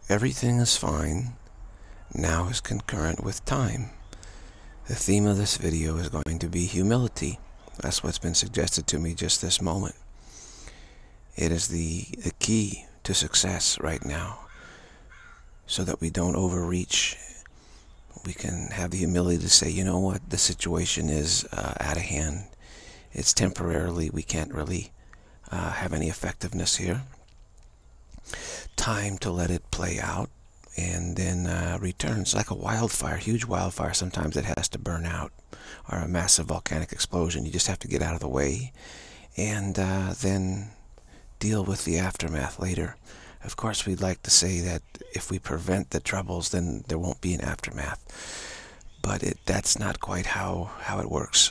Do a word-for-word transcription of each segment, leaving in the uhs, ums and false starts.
Everything is fine. Now is concurrent with time. The theme of this video is going to be humility. That's what's been suggested to me just this moment. It is the, the key to success right now, so that we don't overreach. We can have the humility to say, you know what, the situation is uh, out of hand. It's temporarily, we can't really uh, have any effectiveness here. Time to let it play out, and then uh, return. It's like a wildfire, huge wildfire. Sometimes it has to burn out, or a massive volcanic explosion. You just have to get out of the way, and uh, then deal with the aftermath later. Of course, we'd like to say that if we prevent the troubles, then there won't be an aftermath. But it, that's not quite how, how it works.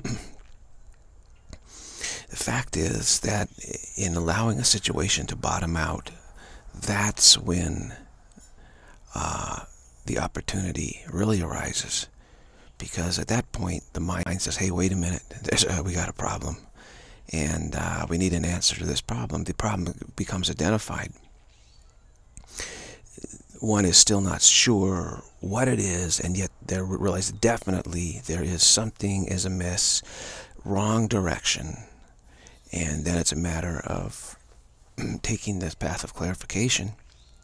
The fact is that in allowing a situation to bottom out, that's when uh, the opportunity really arises. Because at that point, the mind says, hey, wait a minute, there's, uh, we got a problem. And uh, we need an answer to this problem. The problem becomes identified. One is still not sure what it is, and yet they realize definitely there is something is amiss, wrong direction. And then it's a matter of taking this path of clarification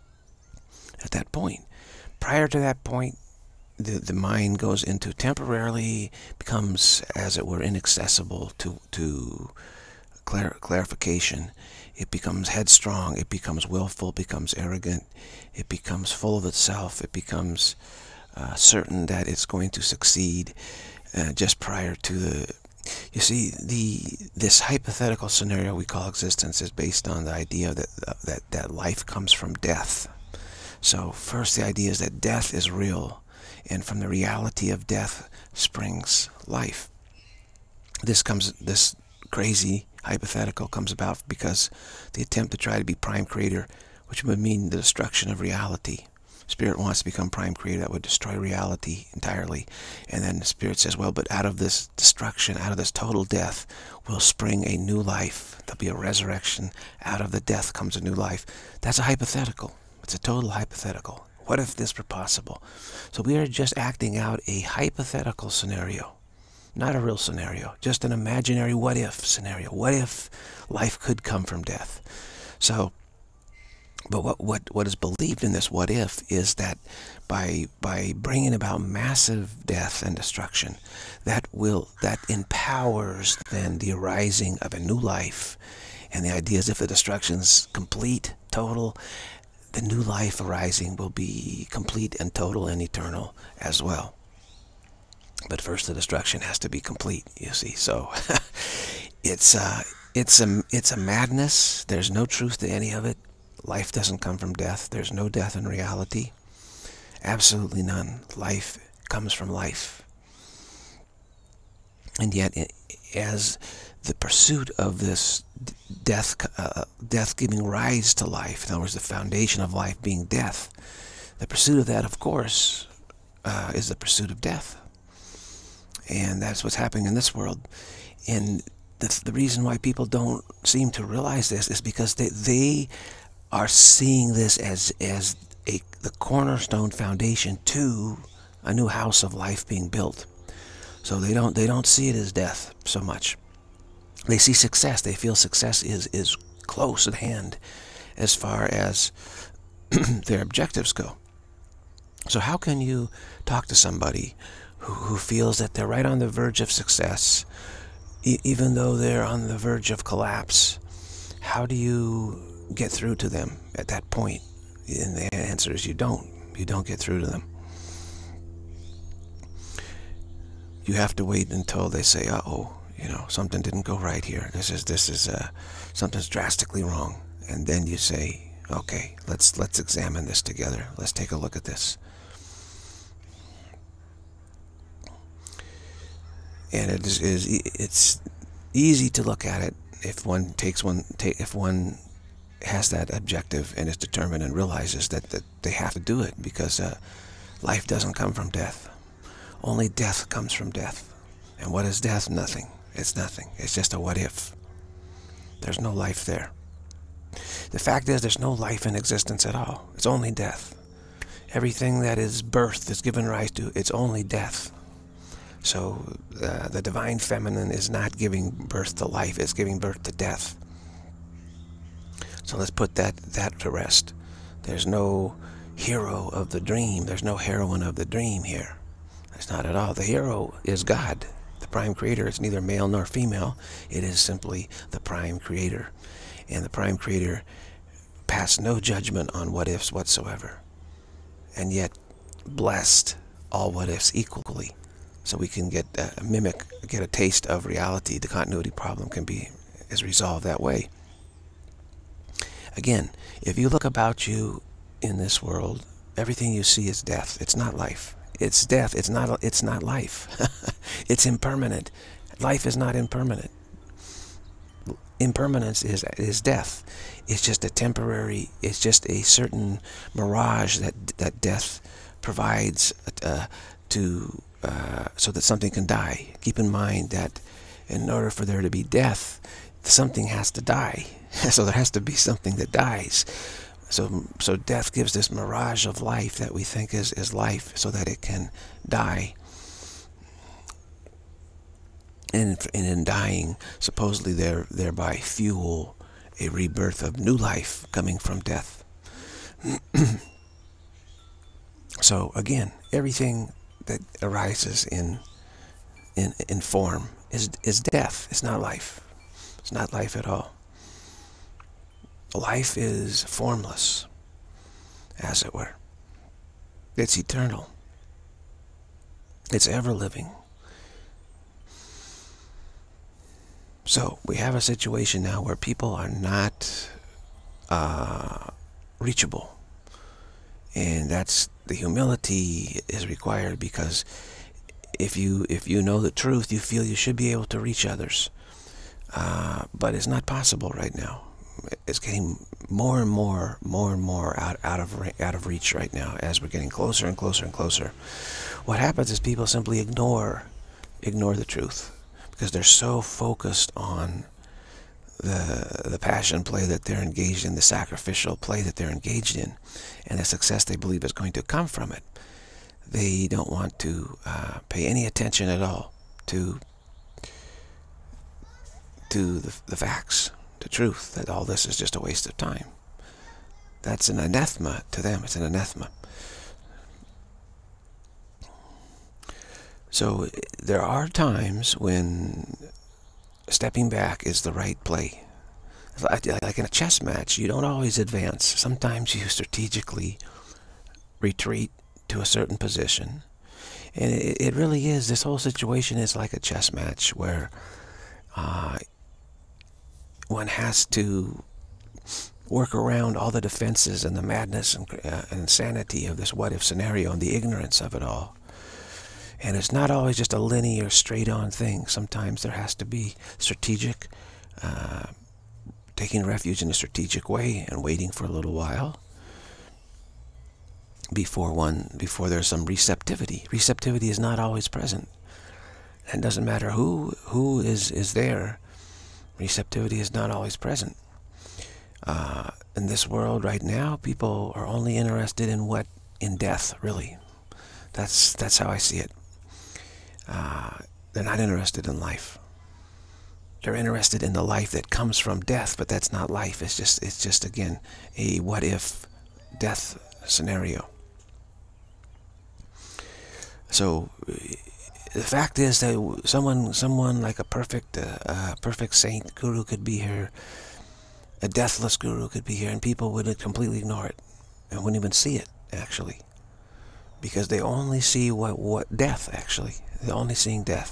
at that point. Prior to that point, the, the mind goes into temporarily, becomes, as it were, inaccessible to, to clar clarification. It becomes headstrong, it becomes willful, becomes arrogant, it becomes full of itself, it becomes uh, certain that it's going to succeed uh, just prior to the... You see, the this hypothetical scenario we call existence is based on the idea that, that, that life comes from death. So first the idea is that death is real, and from the reality of death springs life. This comes, this crazy hypothetical comes about because the attempt to try to be prime creator, which would mean the destruction of reality. Spirit wants to become prime creator. That would destroy reality entirely. And then the Spirit says, well, but out of this destruction, out of this total death, will spring a new life. There'll be a resurrection. Out of the death comes a new life. That's a hypothetical. It's a total hypothetical. What if this were possible? So we are just acting out a hypothetical scenario. Not a real scenario, just an imaginary what-if scenario. What if life could come from death? So, but what, what, what is believed in this what-if is that by, by bringing about massive death and destruction, that will, that empowers then the arising of a new life. And the idea is if the destruction is complete, total, the new life arising will be complete and total and eternal as well. But first, the destruction has to be complete. You see, so it's uh, it's a it's a madness. There's no truth to any of it. Life doesn't come from death. There's no death in reality. Absolutely none. Life comes from life. And yet, as the pursuit of this death, uh, death giving rise to life, in other words, the foundation of life being death, the pursuit of that, of course, uh, is the pursuit of death. And that's what's happening in this world. And the, the reason why people don't seem to realize this is because they, they are seeing this as, as a, the cornerstone foundation to a new house of life being built. So they don't, they don't see it as death so much. They see success. They feel success is, is close at hand as far as their objectives go. So how can you talk to somebody who, who feels that they're right on the verge of success, e even though they're on the verge of collapse? How do you get through to them at that point? And the answer is you don't. You don't get through to them. You have to wait until they say, uh-oh, you know, something didn't go right here. This is, this is, uh, something's drastically wrong. And then you say, okay, let's, let's examine this together. Let's take a look at this. And it is, is it's easy to look at it if one takes one take if one has that objective and is determined and realizes that, that they have to do it, because uh, life doesn't come from death. Only death comes from death. And what is death? Nothing. It's nothing. It's just a what if. There's no life there. The fact is, there's no life in existence at all. It's only death. Everything that is birth is given rise to, it's only death. So uh, the divine feminine is not giving birth to life, it's giving birth to death. So let's put that, that to rest. There's no hero of the dream. There's no heroine of the dream here. There's not at all. The hero is God, the prime creator. It's neither male nor female. It is simply the prime creator. And the prime creator passed no judgment on what ifs whatsoever. And yet blessed all what ifs equally. So we can get a mimic, get a taste of reality. The continuity problem can be is resolved that way. Again, if you look about you in this world, everything you see is death. It's not life. It's death. It's not. It's not life. It's impermanent. Life is not impermanent. Impermanence is is death. It's just a temporary. It's just a certain mirage that that death provides uh, to uh, so that something can die. Keep in mind that in order for there to be death, something has to die. So there has to be something that dies. So so death gives this mirage of life that we think is, is life so that it can die. And, and in dying, supposedly there thereby fuel a rebirth of new life coming from death. So again, everything that arises in in in form is is death. It's not life. It's not life at all. Life is formless, as it were. It's eternal. It's ever-living. So we have a situation now where people are not uh, reachable. And that's the humility is required, because if you if you know the truth, you feel you should be able to reach others. Uh, but it's not possible right now. It's getting more and more, more and more out, out of out of reach right now as we're getting closer and closer and closer. What happens is people simply ignore ignore the truth because they're so focused on the the passion play that they're engaged in, the sacrificial play that they're engaged in, and the success they believe is going to come from it. They don't want to uh, pay any attention at all to to the, the facts. The truth that all this is just a waste of time. That's an anathema to them. It's an anathema. So there are times when stepping back is the right play. Like in a chess match, you don't always advance. Sometimes you strategically retreat to a certain position. And it, it really is, this whole situation is like a chess match where uh, one has to work around all the defenses and the madness and, uh, and insanity of this what-if scenario and the ignorance of it all. And it's not always just a linear, straight-on thing. Sometimes there has to be strategic, uh, taking refuge in a strategic way and waiting for a little while before one, before there's some receptivity. Receptivity is not always present. And it doesn't matter who, who is, is there. Receptivity is not always present. Uh, in this world right now, people are only interested in what? In death, really. That's that's how I see it. Uh, they're not interested in life. They're interested in the life that comes from death, but that's not life. It's just it's just again a what-if death scenario. So the fact is that someone, someone like a perfect, uh, uh, perfect saint guru could be here, a deathless guru could be here, and people would completely ignore it and wouldn't even see it, actually, because they only see what what death. Actually, they're only seeing death.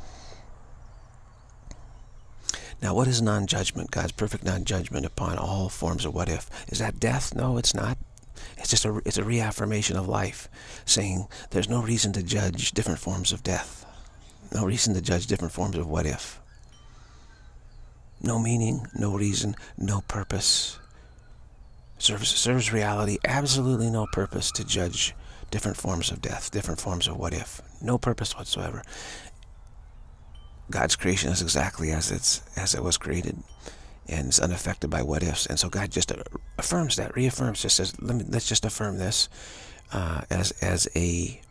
Now, what is non-judgment? God's perfect non-judgment upon all forms of what if. Is that death? No, it's not. It's just a, it's a reaffirmation of life, saying there's no reason to judge different forms of death. No reason to judge different forms of what if. No meaning, no reason, no purpose. Serves, serves reality absolutely no purpose to judge different forms of death, different forms of what if. No purpose whatsoever. God's creation is exactly as it's as it was created. and it's unaffected by what ifs. And so God just affirms that, reaffirms, just says, Let me, let's just affirm this uh, as as a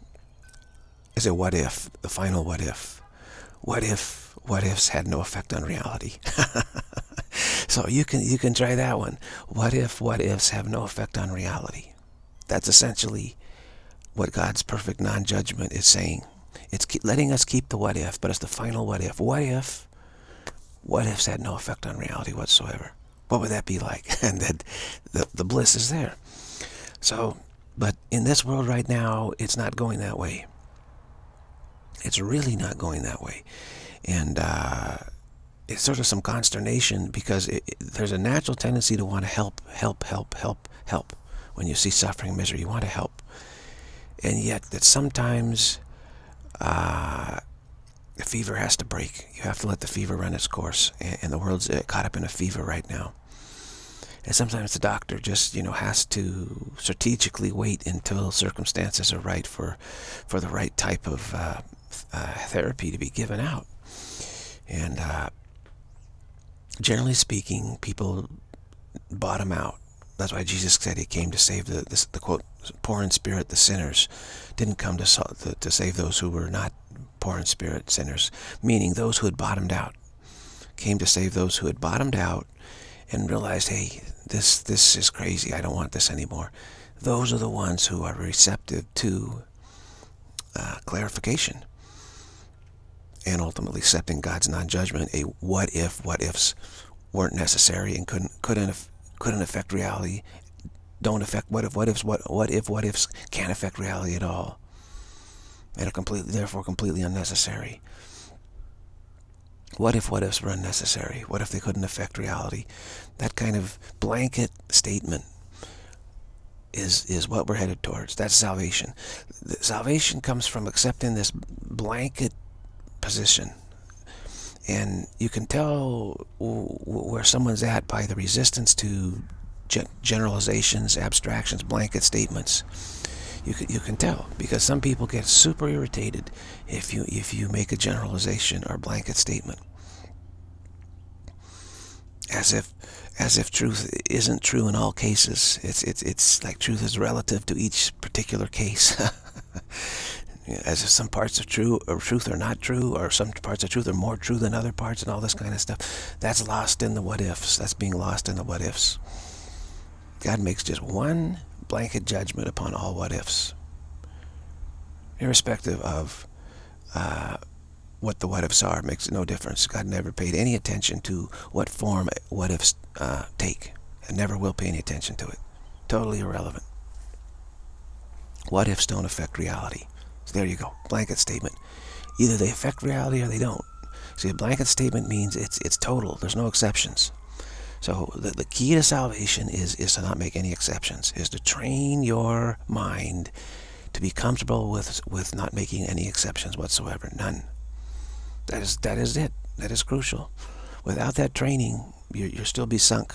as a what if, the final what if. What if what ifs had no effect on reality? So you can you can try that one. What if what ifs have no effect on reality? That's essentially what God's perfect non-judgment is saying. It's keep, letting us keep the what if, but it's the final what if. What if what ifs had no effect on reality whatsoever? What would that be like? And then the, the bliss is there. So, but in this world right now, it's not going that way. It's really not going that way. And uh, it's sort of some consternation, because it, it, there's a natural tendency to want to help, help, help, help, help. When you see suffering, misery, you want to help. And yet that sometimes uh, the fever has to break. You have to let the fever run its course. And, and the world's caught up in a fever right now. And sometimes the doctor just, you know, has to strategically wait until circumstances are right for, for the right type of uh, uh, therapy to be given out. And uh, generally speaking, people bottom out. That's why Jesus said he came to save the, the, the quote, poor in spirit, the sinners. Didn't come to, to, to save those who were not poor in spirit, sinners. Meaning those who had bottomed out. Came to save those who had bottomed out and realized, hey, this this is crazy. I don't want this anymore. Those are the ones who are receptive to uh, clarification, and ultimately accepting God's non-judgment. A what if what ifs weren't necessary and couldn't couldn't couldn't affect reality. Don't affect what if what ifs what what if what ifs can't affect reality at all. And are completely therefore completely unnecessary. What if what ifs were unnecessary? What if they couldn't affect reality? That kind of blanket statement is is what we're headed towards. That's salvation. The salvation comes from accepting this blanket position. And you can tell where someone's at by the resistance to generalizations, abstractions, blanket statements. You can, you can tell, because some people get super irritated if you if you make a generalization or blanket statement, as if as if truth isn't true in all cases. It's it's it's like truth is relative to each particular case. As if some parts of true or truth are not true, or some parts of truth are more true than other parts, and all this kind of stuff. That's lost in the what ifs. That's being lost in the what ifs. God makes just one blanket judgment upon all what ifs, irrespective of uh, what the what ifs are. It makes no difference. God never paid any attention to what form what ifs uh, take, and never will pay any attention to it. Totally irrelevant. What ifs don't affect reality. So there you go, blanket statement. Either they affect reality or they don't. See, a blanket statement means it's it's total. There's no exceptions. So the, the key to salvation is, is to not make any exceptions, is to train your mind to be comfortable with with not making any exceptions whatsoever, none. That is that is it. That is crucial. Without that training, you, you'll still be sunk.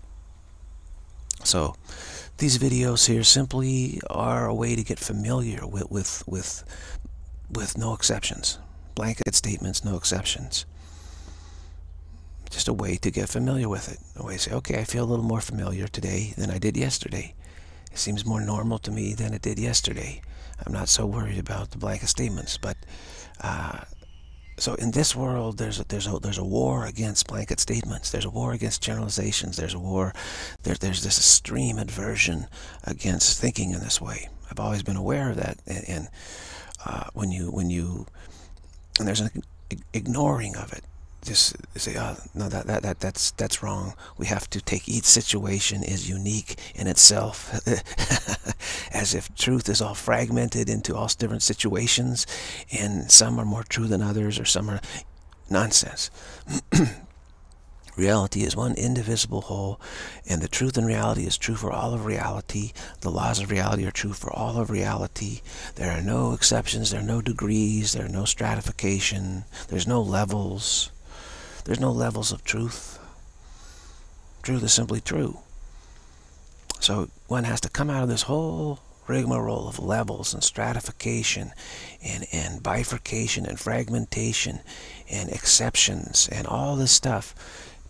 So these videos here simply are a way to get familiar with with with, with no exceptions, blanket statements, no exceptions. Just a way to get familiar with it. A way to say, okay, I feel a little more familiar today than I did yesterday. It seems more normal to me than it did yesterday. I'm not so worried about the blanket statements. But uh, so in this world, there's a, there's a there's a war against blanket statements. There's a war against generalizations. There's a war. There, there's this extreme aversion against thinking in this way. I've always been aware of that. And, and uh, when you when you and there's an ignoring of it. Just say, oh, no, that, that, that, that's, that's wrong. We have to take each situation as unique in itself, as if truth is all fragmented into all different situations, and some are more true than others, or some are nonsense. Reality is one indivisible whole, and the truth and reality is true for all of reality. The laws of reality are true for all of reality. There are no exceptions, there are no degrees, there are no stratification, there's no levels. There's no levels of truth. Truth is simply true. So one has to come out of this whole rigmarole of levels and stratification and, and bifurcation and fragmentation and exceptions and all this stuff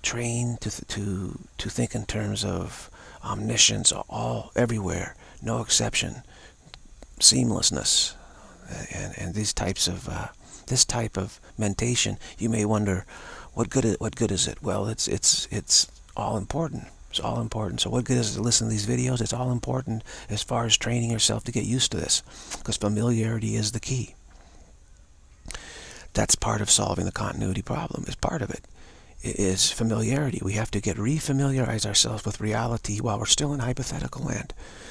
trained to, th to, to think in terms of omniscience, all, everywhere, no exception, seamlessness, and, and these types of, uh, this type of mentation, you may wonder, what good, is, what good is it? Well, it's, it's, it's all important. It's all important. So what good is it to listen to these videos? It's all important as far as training yourself to get used to this, because familiarity is the key. That's part of solving the continuity problem. It's part of it. It is familiarity. We have to get re-familiarize ourselves with reality while we're still in hypothetical land,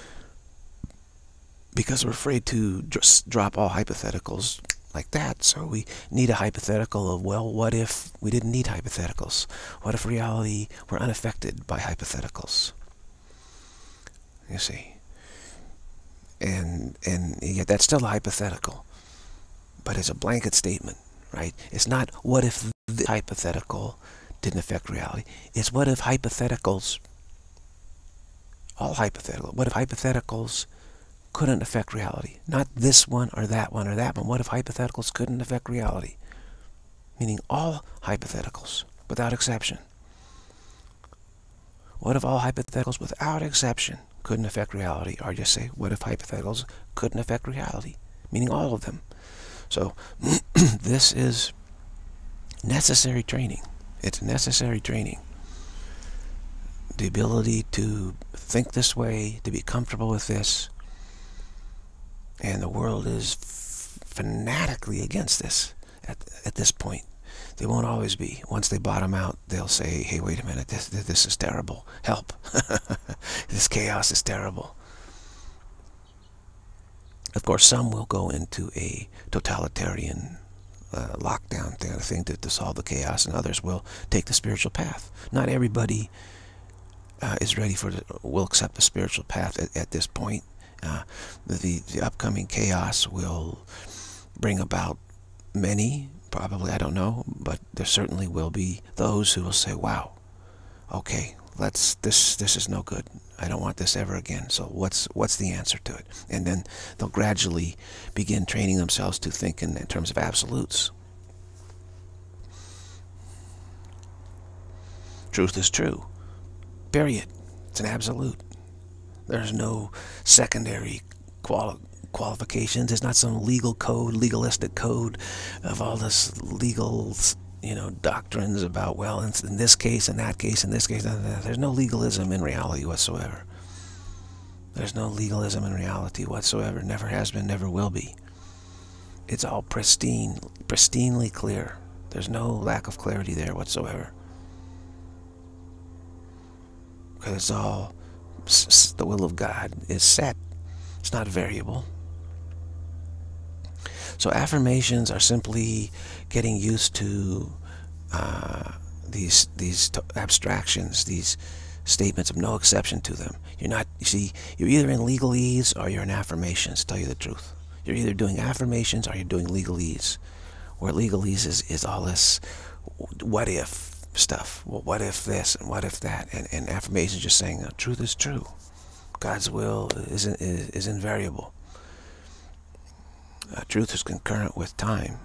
because we're afraid to just drop all hypotheticals like that. So we need a hypothetical of, well, what if we didn't need hypotheticals? What if reality were unaffected by hypotheticals? You see. And, and yet that's still a hypothetical, but it's a blanket statement, right? It's not what if the hypothetical didn't affect reality. It's what if hypotheticals, all hypothetical, what if hypotheticals couldn't affect reality? Not this one or that one or that one. What if hypotheticals couldn't affect reality? Meaning all hypotheticals, without exception. What if all hypotheticals, without exception, couldn't affect reality? Or just say, what if hypotheticals couldn't affect reality? Meaning all of them. So, this is necessary training. It's necessary training. The ability to think this way, to be comfortable with this. And the world is fanatically against this at, at this point. They won't always be. Once they bottom out, they'll say, hey, wait a minute, this, this is terrible. Help. This chaos is terrible. Of course, some will go into a totalitarian uh, lockdown kind of thing to, to solve the chaos, and others will take the spiritual path. Not everybody uh, is ready for the, will accept the spiritual path at, at this point. Uh, the, the upcoming chaos will bring about many, probably, I don't know, but there certainly will be those who will say, wow, okay, let's, this, this is no good. I don't want this ever again. So what's, what's the answer to it? And then they'll gradually begin training themselves to think in, in terms of absolutes. Truth is true. Period. It's an absolute. There's no secondary quali qualifications. It's not some legal code, legalistic code of all this legal, you know, doctrines about, well, in, in this case, in that case, in this case. There's no legalism in reality whatsoever. There's no legalism in reality whatsoever. Never has been, never will be. It's all pristine, pristinely clear. There's no lack of clarity there whatsoever. Because it's all, the will of God is set. It's not variable. So affirmations are simply getting used to uh, these these abstractions, these statements of no exception to them. You're not, you see, you're either in legalese or you're in affirmations, to tell you the truth. You're either doing affirmations or you're doing legalese. Where legalese is, is all this what if stuff. Well, what if this and what if that? And, and affirmations just saying, the truth is true. God's will is, is, is invariable. Uh, truth is concurrent with time.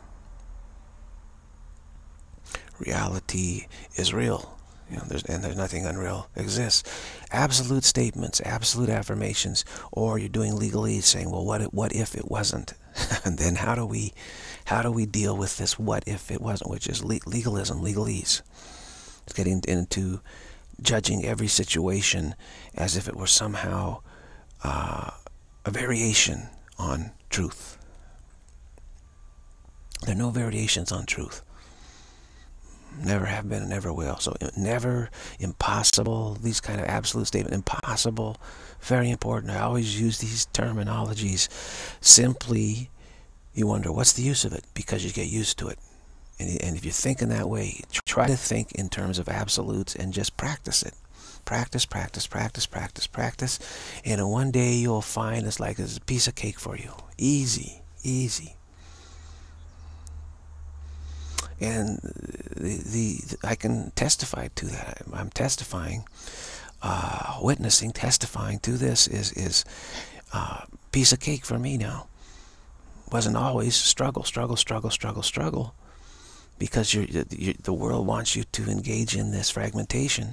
Reality is real. You know, there's, and there's nothing unreal exists. Absolute statements, absolute affirmations, or you're doing legalese, saying, well, what if, what if it wasn't? And then how do we, how do we deal with this what if it wasn't, which is le legalism, legalese. It's getting into judging every situation as if it were somehow uh, a variation on truth. There are no variations on truth. Never have been and never will. So never, impossible, these kind of absolute statements, impossible, very important. I always use these terminologies. Simply, you wonder, what's the use of it? Because you get used to it. And, and if you think in that way, try to think in terms of absolutes and just practice it. Practice, practice, practice, practice, practice. And in one day you'll find it's like it's a piece of cake for you. Easy, easy. And the, the I can testify to that. I'm testifying, uh, witnessing, testifying to this is is uh, piece of cake for me now. Wasn't always struggle, struggle, struggle, struggle, struggle. because you're, you're, the world wants you to engage in this fragmentation.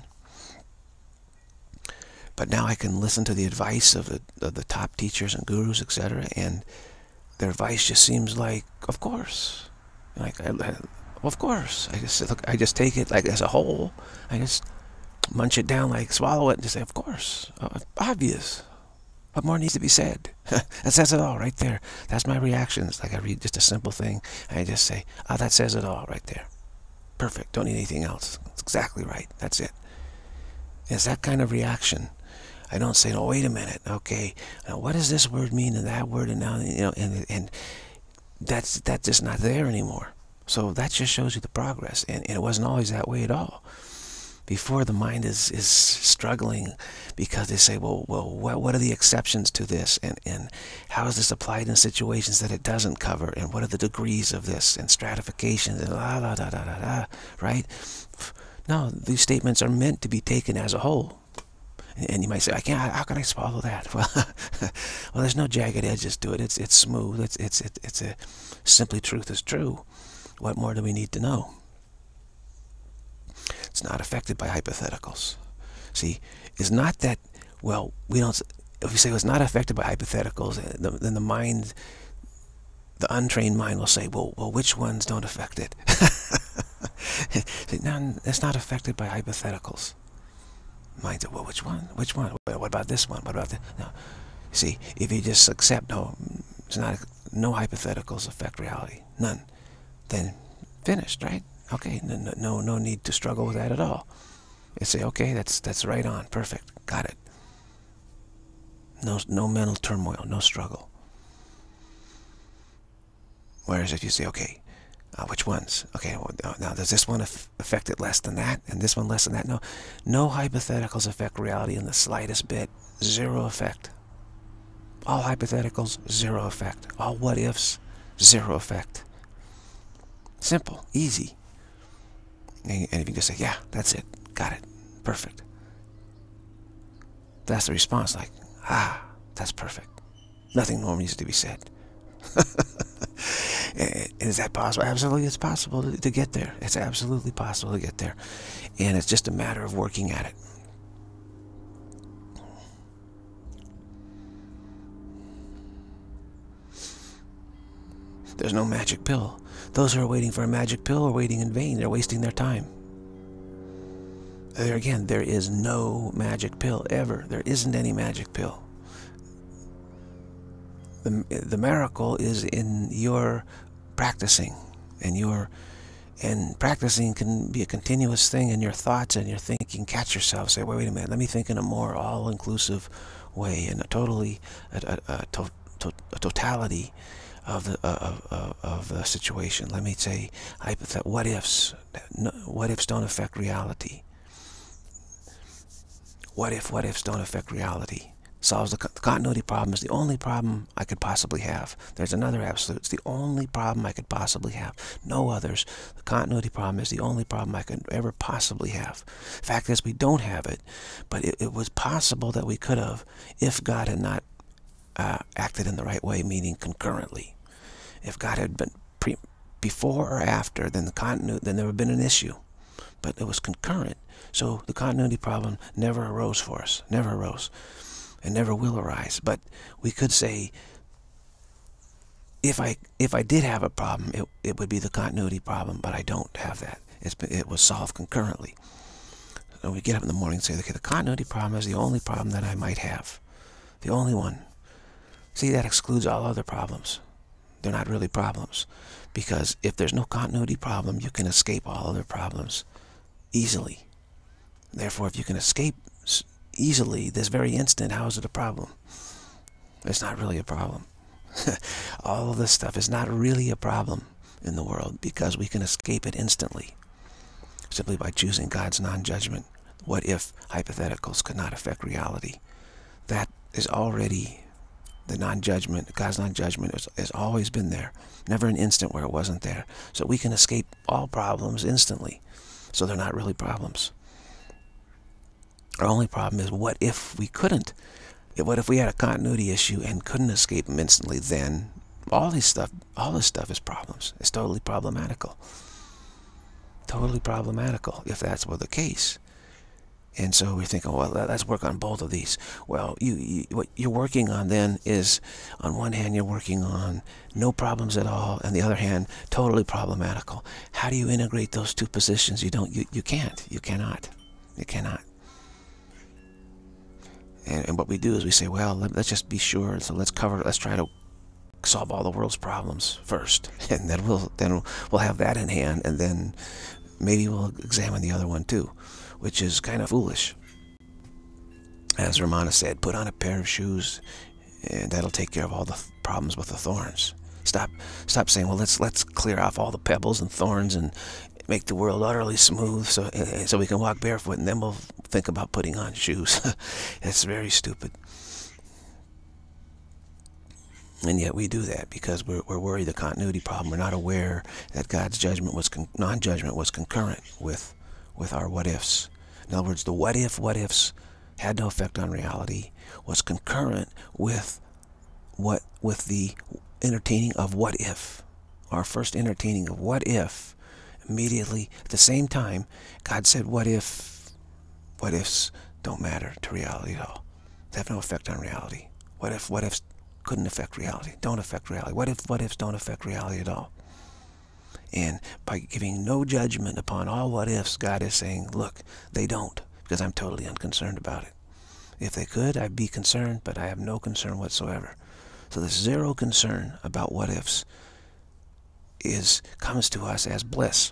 But now I can listen to the advice of the, of the top teachers and gurus, et cetera, and their advice just seems like, of course. Like, I, I, of course. I just look, I just take it like as a whole. I just munch it down, like swallow it, and just say, of course. Uh, obvious. What more needs to be said? That says it all right there. That's my reaction. It's like I read just a simple thing, and I just say, oh, that says it all right there. Perfect. Don't need anything else. It's exactly right. That's it. It's that kind of reaction. I don't say, oh, wait a minute. Okay, now what does this word mean and that word, and now, you know, and and that's that's just not there anymore. So that just shows you the progress, and, and it wasn't always that way at all. Before, the mind is is struggling because they say, well, well, what what are the exceptions to this, and and how is this applied in situations that it doesn't cover, and what are the degrees of this, and stratifications, and la la da da da da, right? No, these statements are meant to be taken as a whole. And you might say, I can't. How can I swallow that? Well, well, there's no jagged edges to it. It's it's smooth. It's it's it's it's a simply truth is true. What more do we need to know? It's not affected by hypotheticals. See, it's not that. Well, we don't. If we say it's not affected by hypotheticals, then the mind, the untrained mind, will say, well, well, which ones don't affect it? See, no, it's not affected by hypotheticals. Mind said, well, which one? Which one? What about this one? What about that? No. See, if you just accept, no, it's not, no hypotheticals affect reality. None. Then finished, right? Okay, no, no, no need to struggle with that at all. You say, okay, that's that's right on, perfect, got it. No, no mental turmoil, no struggle. Whereas if you say, okay, Uh, which ones? Okay, well, now does this one affect it less than that, and this one less than that? No, no hypotheticals affect reality in the slightest bit. Zero effect. All hypotheticals, zero effect. All what ifs, zero effect. Simple, easy. And, and if you just say, yeah, that's it, got it, perfect. That's the response, like, ah, that's perfect. Nothing more needs to be said. Is that possible? Absolutely, it's possible to, to get there. It's absolutely possible to get there. And it's just a matter of working at it. There's no magic pill. Those who are waiting for a magic pill are waiting in vain. They're wasting their time. There again, there is no magic pill, ever. There isn't any magic pill. The, the miracle is in your practicing, and your and practicing can be a continuous thing in your thoughts and your thinking. Catch yourself, say, wait, wait a minute, let me think in a more all-inclusive way, in a totally a, a, a, to, to, a totality of the of, of, of the situation. Let me say, hypothet what ifs. No, what ifs don't affect reality. What if what ifs don't affect reality. Solves the, the continuity problem is the only problem I could possibly have. There's another absolute. It's the only problem I could possibly have. No others. The continuity problem is the only problem I could ever possibly have. Fact is, we don't have it, but it, it was possible that we could have if God had not uh, acted in the right way, meaning concurrently. If God had been pre before or after, then the continuity, then there would have been an issue. But it was concurrent, so the continuity problem never arose for us. Never arose. And never will arise. But we could say, if I if I did have a problem, it, it would be the continuity problem, but I don't have that. It's been, it was solved concurrently. So we get up in the morning and say, okay, the continuity problem is the only problem that I might have. The only one. See, that excludes all other problems. They're not really problems. Because if there's no continuity problem, you can escape all other problems easily. Therefore, if you can escape easily this very instant, how is it a problem? It's not really a problem. All of this stuff is not really a problem in the world because we can escape it instantly simply by choosing God's non-judgment. What if hypotheticals could not affect reality? That is already the non-judgment. God's non-judgment has, has always been there. Never an instant where it wasn't there. So we can escape all problems instantly. So they're not really problems. Our only problem is, what if we couldn't? What if we had a continuity issue and couldn't escape them instantly? Then all this stuff, all this stuff is problems. It's totally problematical. totally problematical if that's were the case. And so we're thinking, well, let's work on both of these. Well, you, you what you're working on then is, on one hand, you're working on no problems at all, and the other hand, totally problematical. How do you integrate those two positions? You don't. You, you can't. You cannot. You cannot. And, and what we do is we say, well, let, let's just be sure. So let's cover. Let's try to solve all the world's problems first, and then we'll then we'll have that in hand, and then maybe we'll examine the other one too, which is kind of foolish. As Ramana said, put on a pair of shoes, and that'll take care of all the problems with the thorns. Stop, stop saying, well, let's let's clear off all the pebbles and thorns and make the world utterly smooth, so so we can walk barefoot, and then we'll think about putting on shoes. That's very stupid. And yet we do that because we're, we're worried the continuity problem. We're not aware that God's judgment was con non-judgment was concurrent with with our what-ifs. In other words, the what-if, what-ifs had no effect on reality, was concurrent with what with the entertaining of what-if. Our first entertaining of what-if, immediately at the same time, God said, what if, what-ifs don't matter to reality at all. They have no effect on reality. What if, what-ifs couldn't affect reality, don't affect reality. What if, what-ifs don't affect reality at all? And by giving no judgment upon all what-ifs, God is saying, look, they don't, because I'm totally unconcerned about it. If they could, I'd be concerned, but I have no concern whatsoever. So this zero concern about what-ifs is comes to us as bliss.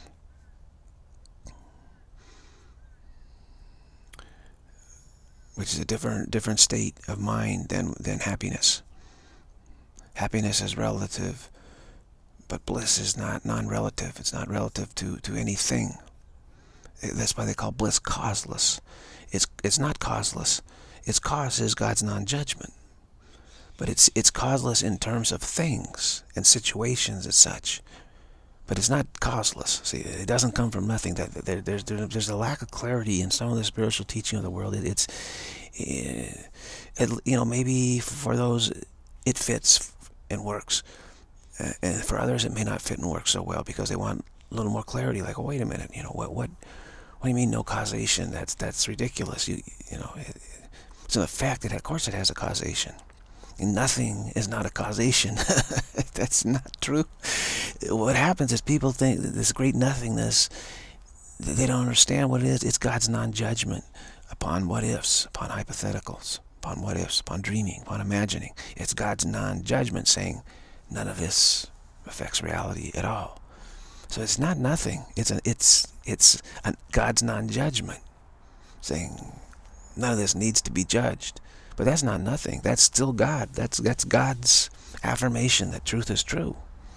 Which is a different different state of mind than, than happiness. Happiness is relative, but bliss is not non-relative. It's not relative to, to anything. That's why they call bliss causeless. It's, it's not causeless. Its cause is God's non-judgment. But it's, it's causeless in terms of things and situations as such. But it's not causeless. See, it doesn't come from nothing. That there, there's there's a lack of clarity in some of the spiritual teaching of the world. It, it's, it, you know, maybe for those it fits and works, uh, and for others it may not fit and work so well because they want a little more clarity. Like, oh, wait a minute, you know, what what what do you mean no causation? That's that's ridiculous. You you know, it, so the fact that of course it has a causation. Nothing is not a causation. That's not true. What happens is people think that this great nothingness, they don't understand what it is. It's God's non-judgment upon what-ifs, upon hypotheticals, upon what-ifs, upon dreaming, upon imagining. It's God's non-judgment saying none of this affects reality at all. So it's not nothing. It's a, it's it's a, God's non-judgment saying none of this needs to be judged. But that's not nothing. That's still God. That's that's God's affirmation that truth is true.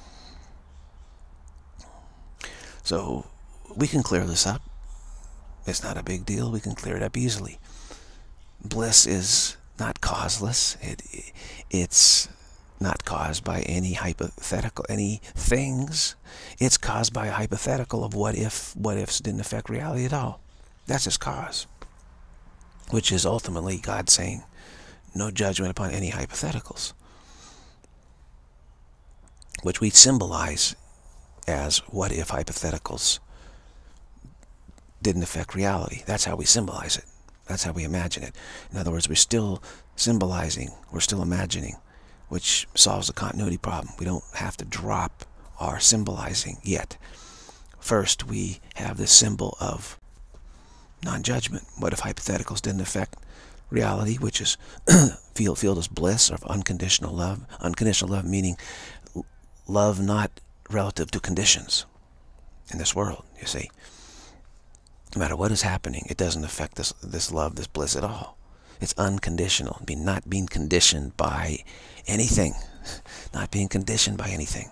So we can clear this up. It's not a big deal. We can clear it up easily. Bliss is not causeless. It it's not caused by any hypothetical any things. It's caused by a hypothetical of what if what ifs didn't affect reality at all. That's its cause, which is ultimately God saying, no judgment upon any hypotheticals, which we symbolize as what if hypotheticals didn't affect reality. That's how we symbolize it. That's how we imagine it. In other words, we're still symbolizing, we're still imagining, which solves the continuity problem. We don't have to drop our symbolizing yet. First, we have this symbol of non-judgment. What if hypotheticals didn't affect reality, which is field field is bliss, or unconditional love. Unconditional love meaning love not relative to conditions in this world. You see, no matter what is happening, it doesn't affect this this love, this bliss at all. It's unconditional, being not being conditioned by anything, not being conditioned by anything.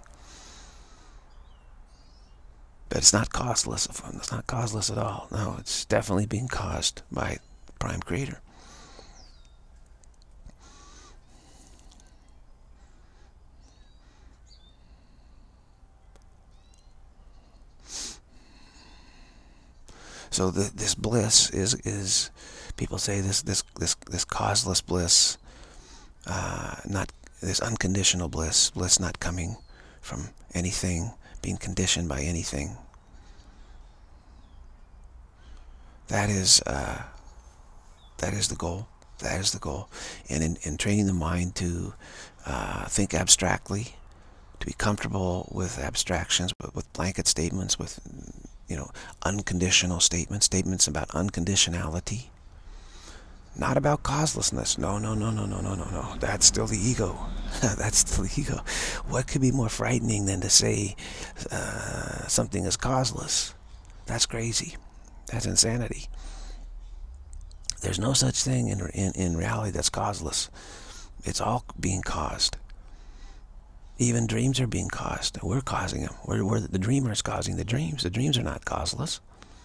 But it's not causeless. It's not causeless at all. No, it's definitely being caused by the Prime Creator. So the, this bliss is is people say this this this this causeless bliss, uh, not this unconditional bliss, bliss not coming from anything, being conditioned by anything. That is, uh, that is the goal. That is the goal. And in, in training the mind to uh, think abstractly, to be comfortable with abstractions, with, with blanket statements, with, you know, unconditional statements, statements about unconditionality, not about causelessness. No, no, no, no, no, no, no, no. That's still the ego. That's still the ego. What could be more frightening than to say uh, something is causeless? That's crazy. That's insanity. There's no such thing in, in, in reality that's causeless. It's all being caused. Even dreams are being caused. We're causing them. We're, we're, the dreamer is causing the dreams. The dreams are not causeless.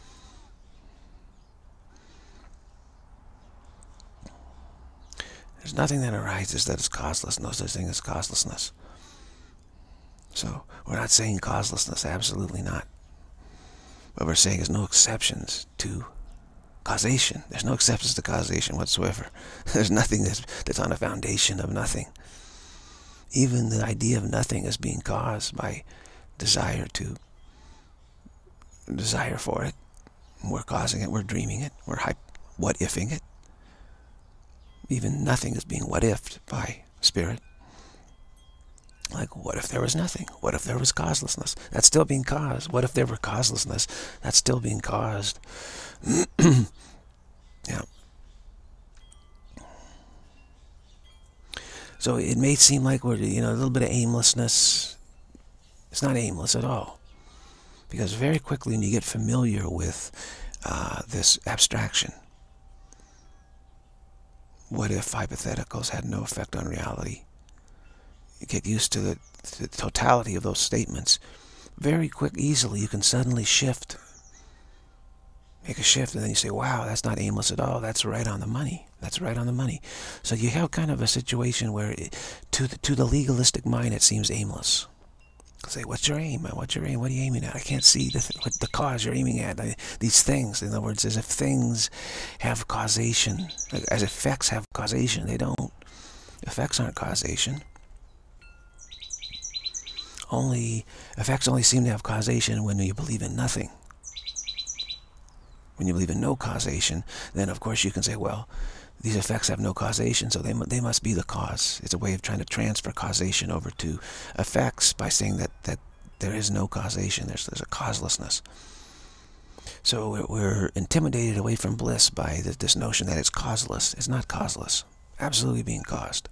There's nothing that arises that is causeless. No such thing as causelessness. So we're not saying causelessness. Absolutely not. What we're saying is no exceptions to causation. There's no exceptions to causation whatsoever. There's nothing that's, that's on a foundation of nothing. Even the idea of nothing is being caused by desire to desire for it. We're causing it. We're dreaming it. We're hype, what-ifing it. Even nothing is being what-ifed by spirit. Like, what if there was nothing? What if there was causelessness? That's still being caused. What if there were causelessness? That's still being caused. Yeah. So it may seem like we're, you know, a little bit of aimlessness. It's not aimless at all. Because very quickly when you get familiar with uh, this abstraction, what if hypotheticals had no effect on reality? You get used to the, to the totality of those statements. Very quick, easily, you can suddenly shift. Make a shift, and then you say, wow, that's not aimless at all. That's right on the money. That's right on the money. So you have kind of a situation where, it, to, the, to the legalistic mind, it seems aimless. Say, what's your aim? What's your aim? What are you aiming at? I can't see the, th what the cause you're aiming at. I, these things, in other words, as if things have causation, as effects have causation. They don't. Effects aren't causation. Only, effects only seem to have causation when you believe in nothing. When you believe in no causation, then of course you can say, well, these effects have no causation, so they, they must be the cause. It's a way of trying to transfer causation over to effects by saying that, that there is no causation, there's, there's a causelessness. So we're, we're intimidated away from bliss by this, this notion that it's causeless. It's not causeless. Absolutely being caused.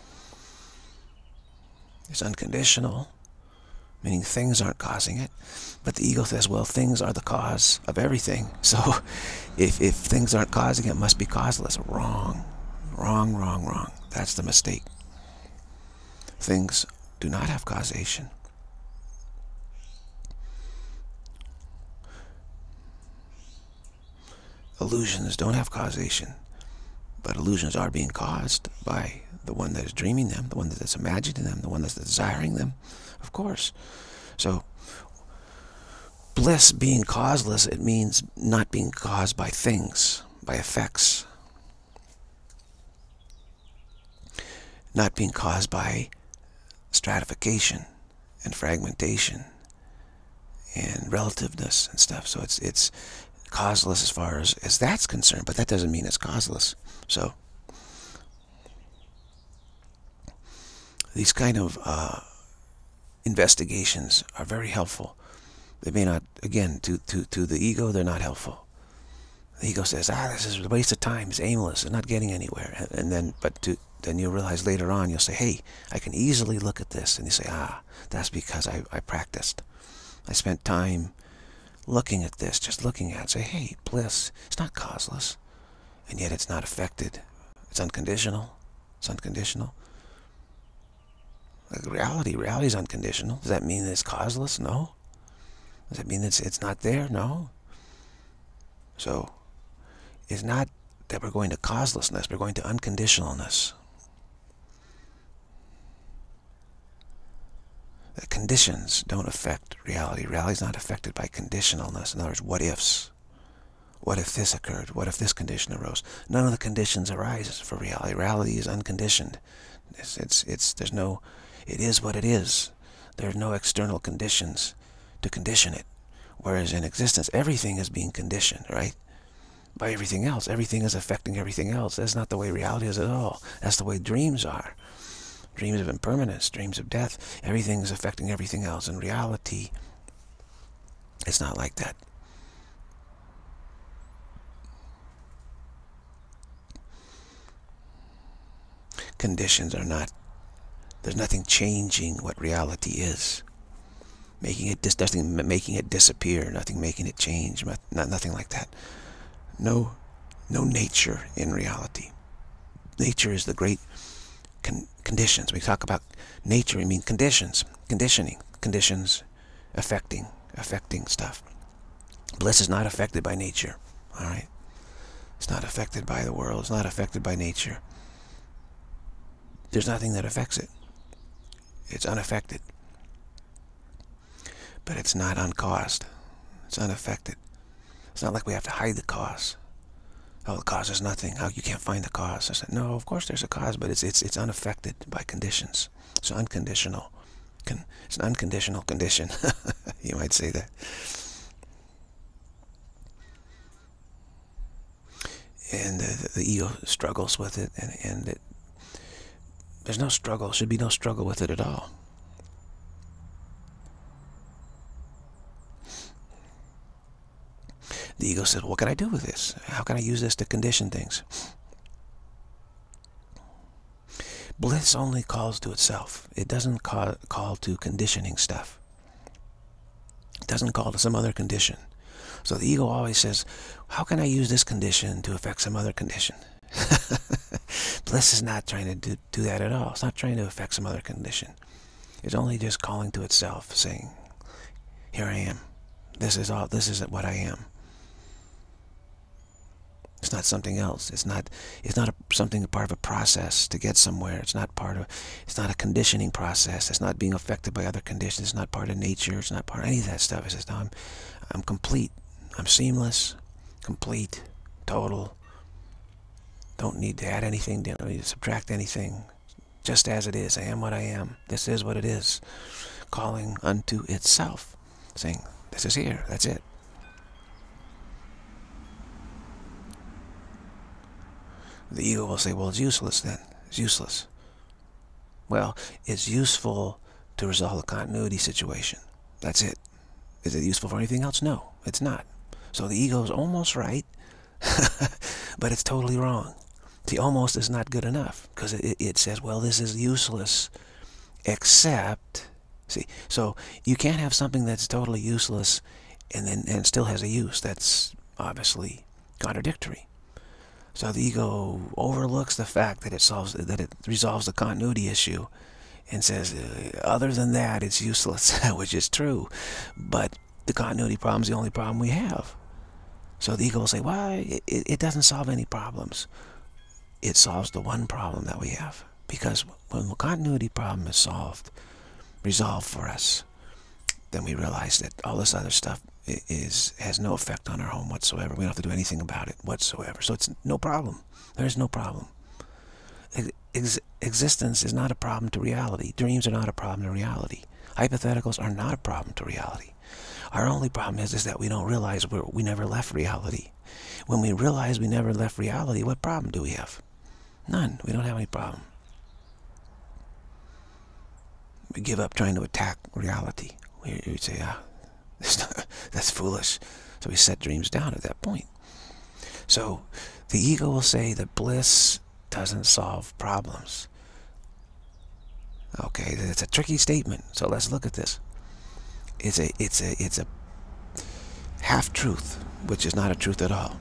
It's unconditional, meaning things aren't causing it. But the ego says, well, things are the cause of everything. So if, if things aren't causing it, it must be causeless. Wrong. Wrong, wrong, wrong. That's the mistake. Things do not have causation. Illusions don't have causation. But illusions are being caused by the one that is dreaming them, the one that is imagining them, the one that's desiring them, of course. So bliss being causeless, it means not being caused by things, by effects. Not being caused by stratification and fragmentation and relativeness and stuff. So it's it's causeless as far as, as that's concerned, but that doesn't mean it's causeless. So these kind of uh, investigations are very helpful. They may not, again, to, to, to the ego, they're not helpful. The ego says, ah, this is a waste of time, it's aimless, it's not getting anywhere. And then, but to, then you'll realize later on, you'll say, hey, I can easily look at this. And you say, ah, that's because I, I practiced. I spent time looking at this, just looking at it. Say, hey, bliss, it's not causeless. And yet it's not affected. It's unconditional. It's unconditional. Like reality, reality is unconditional. Does that mean that it's causeless? No. Does that mean it's, it's not there? No. So, it's not that we're going to causelessness, we're going to unconditionalness. The conditions don't affect reality. Reality is not affected by conditionalness. In other words, what ifs. What if this occurred? What if this condition arose? None of the conditions arise for reality. Reality is unconditioned. It's, it's, it's, there's no, it is what it is. There are no external conditions to condition it. Whereas in existence, everything is being conditioned, right? by everything else. Everything is affecting everything else. That's not the way reality is at all. That's the way dreams are. Dreams of impermanence, dreams of death. Everything is affecting everything else. In reality, it's not like that. Conditions are not, there's nothing changing what reality is. Making it, dis, nothing making it disappear, nothing making it change, not, nothing like that. No, no nature in reality. Nature is the great con conditions. We talk about nature, we mean conditions, conditioning, conditions affecting, affecting stuff. Bliss is not affected by nature, all right? It's not affected by the world. It's not affected by nature. There's nothing that affects it. It's unaffected. But it's not uncaused. It's unaffected. It's not like we have to hide the cause. Oh, the cause is nothing. Oh, you can't find the cause. I said, no, of course there's a cause, but it's it's it's unaffected by conditions. It's unconditional. Con it's an unconditional condition. You might say that. And the, the ego struggles with it, and and it, there's no struggle. Should be no struggle with it at all. The ego said, what can I do with this? How can I use this to condition things? Bliss only calls to itself. It doesn't call, call to conditioning stuff. It doesn't call to some other condition. So the ego always says, how can I use this condition to affect some other condition? Bliss is not trying to do, do that at all. It's not trying to affect some other condition. It's only just calling to itself, saying, here I am. This is all. This is what I am. It's not something else. It's not. It's not a, something a part of a process to get somewhere. It's not part of. It's not a conditioning process. It's not being affected by other conditions. It's not part of nature. It's not part of any of that stuff. It says, no, I'm, I'm complete. I'm seamless, complete, total. Don't need to add anything. Don't need to subtract anything. Just as it is. I am what I am. This is what it is. Calling unto itself, saying, this is here. That's it. The ego will say, well, it's useless then. It's useless. Well, it's useful to resolve a continuity situation. That's it. Is it useful for anything else? No, it's not. So the ego is almost right, but it's totally wrong. The almost is not good enough, because it, it says, well, this is useless, except, see, so you can't have something that's totally useless and then and still has a use. That's obviously contradictory. So the ego overlooks the fact that it solves that it resolves the continuity issue, and says, uh, other than that, it's useless, which is true. But the continuity problem is the only problem we have. So the ego will say, why? It, it doesn't solve any problems. It solves the one problem that we have. Because when the continuity problem is solved, resolved for us, then we realize that all this other stuff is has no effect on our home whatsoever. We don't have to do anything about it whatsoever. So it's no problem. There's no problem. Ex existence is not a problem to reality. Dreams are not a problem to reality. Hypotheticals are not a problem to reality. Our only problem is, is that we don't realize we're, we never left reality. When we realize we never left reality, what problem do we have? None. We don't have any problem. We give up trying to attack reality. We, we say, ah, that's foolish. So we set dreams down at that point. So the ego will say that bliss doesn't solve problems. Okay, it's a tricky statement. So let's look at this. It's a it's a it's a half truth, which is not a truth at all.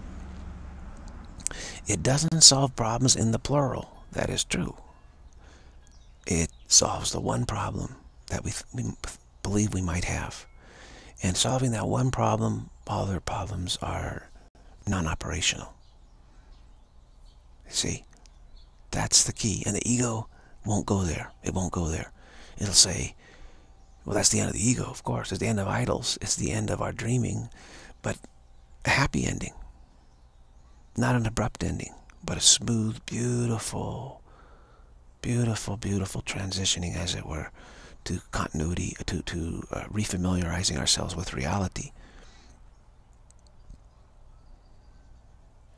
It doesn't solve problems in the plural. That is true. It solves the one problem that we, we believe we might have. And solving that one problem, all other problems are non-operational. See? That's the key. And the ego won't go there. It won't go there. It'll say, well, that's the end of the ego, of course. It's the end of idols. It's the end of our dreaming. But a happy ending. Not an abrupt ending, but a smooth, beautiful, beautiful, beautiful transitioning, as it were, to continuity, to, to uh, refamiliarizing ourselves with reality.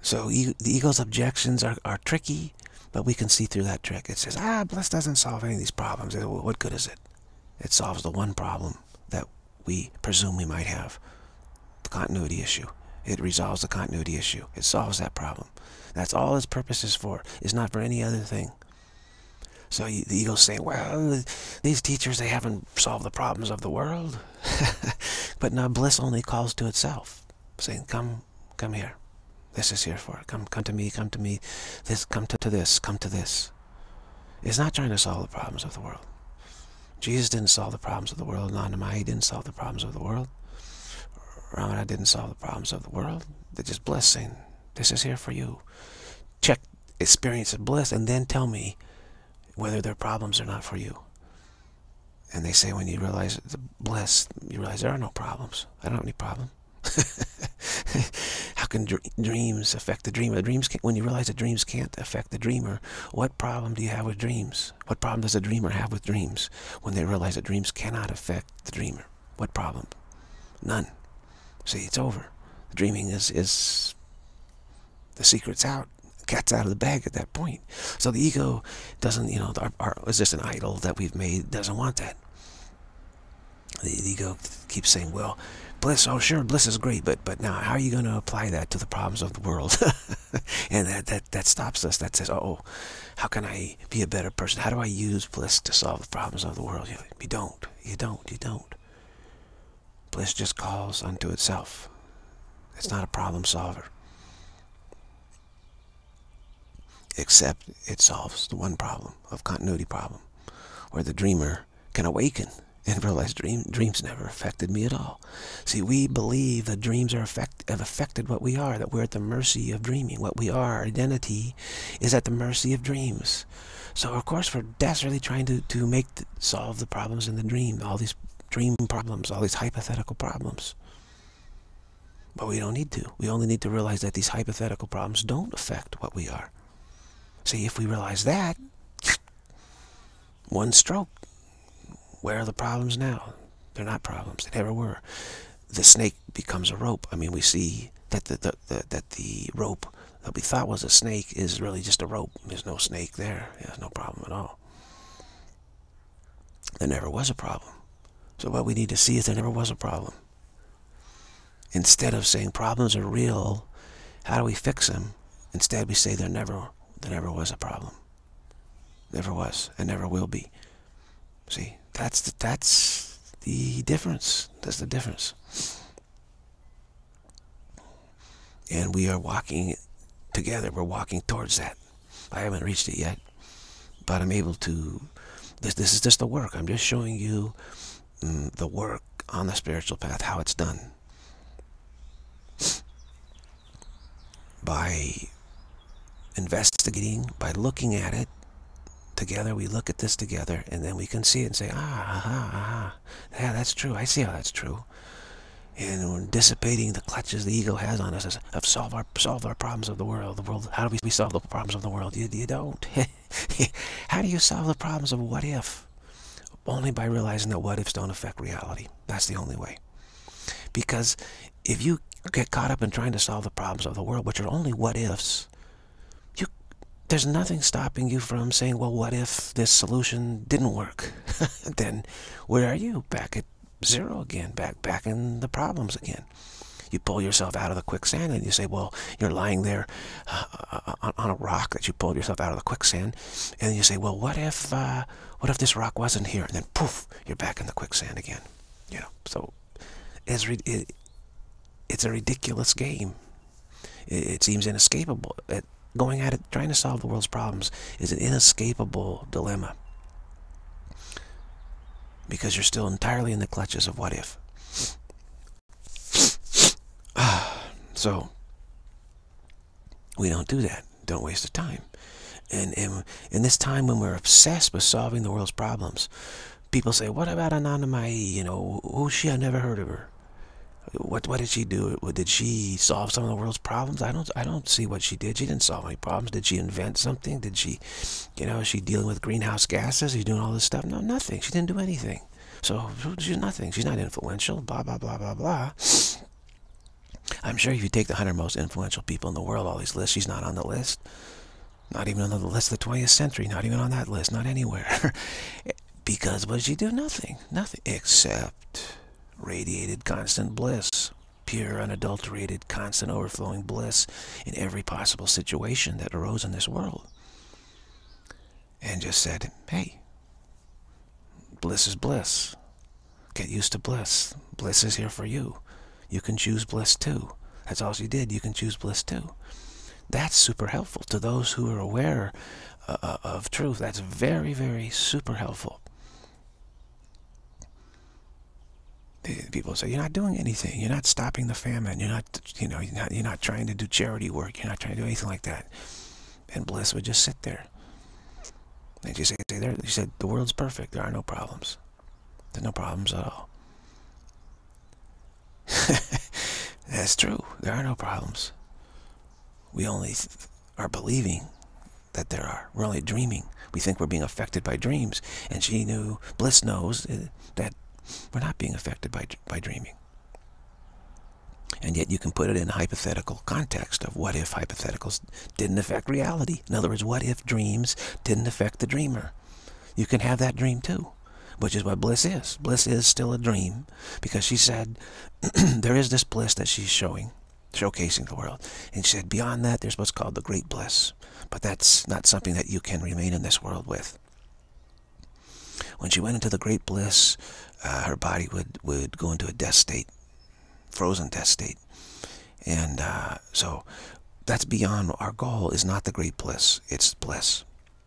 So e the ego's objections are, are tricky, but we can see through that trick. It says, ah, bliss doesn't solve any of these problems. What good is it? It solves the one problem that we presume we might have, the continuity issue. It resolves the continuity issue. It solves that problem. That's all its purpose is for. It's not for any other thing. So the ego's saying, well, these teachers, they haven't solved the problems of the world. But now bliss only calls to itself, saying, come, come here. This is here for it. Come, come to me, come to me. This, come to, to this, come to this. It's not trying to solve the problems of the world. Jesus didn't solve the problems of the world. Nanda Mahi didn't solve the problems of the world. Ramana didn't solve the problems of the world. They're just bliss saying, this is here for you. Check experience of bliss and then tell me whether they're problems or not for you. And they say when you realize the bliss, you realize there are no problems. I don't have any problem. How can dr dreams affect the dreamer? Dreams can't, when you realize that dreams can't affect the dreamer, what problem do you have with dreams? What problem does the dreamer have with dreams when they realize that dreams cannot affect the dreamer? What problem? None. See, it's over. The dreaming is, is the secret's out. The cat's out of the bag at that point. So the ego doesn't, you know, our, our, it's just an idol that we've made, doesn't want that. The, the ego keeps saying, well, bliss, oh sure, bliss is great, but but now how are you going to apply that to the problems of the world? And that, that, that stops us. That says, oh, how can I be a better person? How do I use bliss to solve the problems of the world? You, you don't. You don't. You don't. Bliss just calls unto itself. It's not a problem solver. Except it solves the one problem of continuity problem, where the dreamer can awaken and realize dream, dreams never affected me at all. See, we believe that dreams are affect, have affected what we are, that we're at the mercy of dreaming. What we are, our identity, is at the mercy of dreams. So, of course, we're desperately trying to, to make the, solve the problems in the dream, all these dream problems, all these hypothetical problems. But we don't need to. We only need to realize that these hypothetical problems don't affect what we are. See, if we realize that, one stroke, where are the problems now? They're not problems. They never were. The snake becomes a rope. I mean, we see that the, the, the, that the rope that we thought was a snake is really just a rope. There's no snake there. There's no problem at all. There never was a problem. So what we need to see is there never was a problem. Instead of saying problems are real, how do we fix them? Instead we say there never, there never was a problem. Never was and never will be. See, that's the, that's the difference. That's the difference. And we are walking together. We're walking towards that. I haven't reached it yet, but I'm able to. This, this is just the work. I'm just showing you um, the work on the spiritual path, how it's done. By investigating, by looking at it, together, we look at this together, and then we can see it and say, ah, aha, aha, yeah, that's true. I see how that's true. And we're dissipating the clutches the ego has on us of solve our solve our problems of the world. The world. How do we solve the problems of the world? You, you don't. How do you solve the problems of what if? Only by realizing that what ifs don't affect reality. That's the only way. Because if you get caught up in trying to solve the problems of the world, which are only what ifs, there's nothing stopping you from saying, well, what if this solution didn't work? Then where are you? Back at zero again, back back in the problems again. You pull yourself out of the quicksand and you say, well, you're lying there uh, on, on a rock that you pulled yourself out of the quicksand, and you say, well, what if uh, what if this rock wasn't here? And then poof, you're back in the quicksand again. You know, so it's, it, it's a ridiculous game. It, it seems inescapable. It, Going at it, trying to solve the world's problems is an inescapable dilemma. Because you're still entirely in the clutches of what if. So, we don't do that. Don't waste the time. And in, in this time when we're obsessed with solving the world's problems, people say, what about Ananda Mahi? You know, who's she? I've never heard of her. What what did she do? Did she solve some of the world's problems? I don't I don't see what she did. She didn't solve any problems. Did she invent something? Did she, you know, is she dealing with greenhouse gases? Is she doing all this stuff? No, nothing. She didn't do anything. So she's nothing. She's not influential. Blah blah blah blah blah. I'm sure if you take the one hundred most influential people in the world, all these lists, she's not on the list. Not even on the list of the twentieth century. Not even on that list. Not anywhere. Because what did she do? Nothing. Nothing. Except radiated constant bliss. Pure, unadulterated, constant overflowing bliss in every possible situation that arose in this world. And just said, hey, bliss is bliss. Get used to bliss. Bliss is here for you. You can choose bliss too. That's all she did. You can choose bliss too. That's super helpful to those who are aware uh, of truth. That's very, very super helpful. People say, you're not doing anything. You're not stopping the famine. You're not, you know, you're not, you're not trying to do charity work. You're not trying to do anything like that. And bliss would just sit there. And she said, she said, the world's perfect. There are no problems. There's no problems at all. That's true. There are no problems. We only th are believing that there are. We're only dreaming. We think we're being affected by dreams. And she knew, bliss knows uh, that we're not being affected by, by dreaming. And yet you can put it in a hypothetical context of what if hypotheticals didn't affect reality. In other words, what if dreams didn't affect the dreamer? You can have that dream too, which is what bliss is. Bliss is still a dream, because she said there is this bliss that she's showing, showcasing the world. And she said beyond that there's what's called the great bliss. But that's not something that you can remain in this world with. When she went into the great bliss, uh, her body would, would go into a death state, frozen death state. And uh, so that's beyond our goal. Is not the great bliss, it's bliss.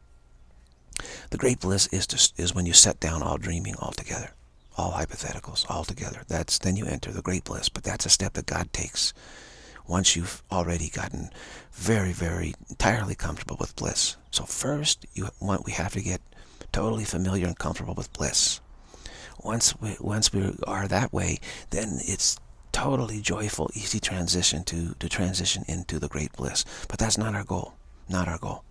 The great bliss is, to, is when you set down all dreaming altogether, all hypotheticals altogether. That's, then you enter the great bliss. But that's a step that God takes once you've already gotten very, very entirely comfortable with bliss. So first, you want, we have to get totally familiar and comfortable with bliss. Once we, once we are that way, then it's totally joyful, easy transition to, to transition into the great bliss. But that's not our goal. Not our goal.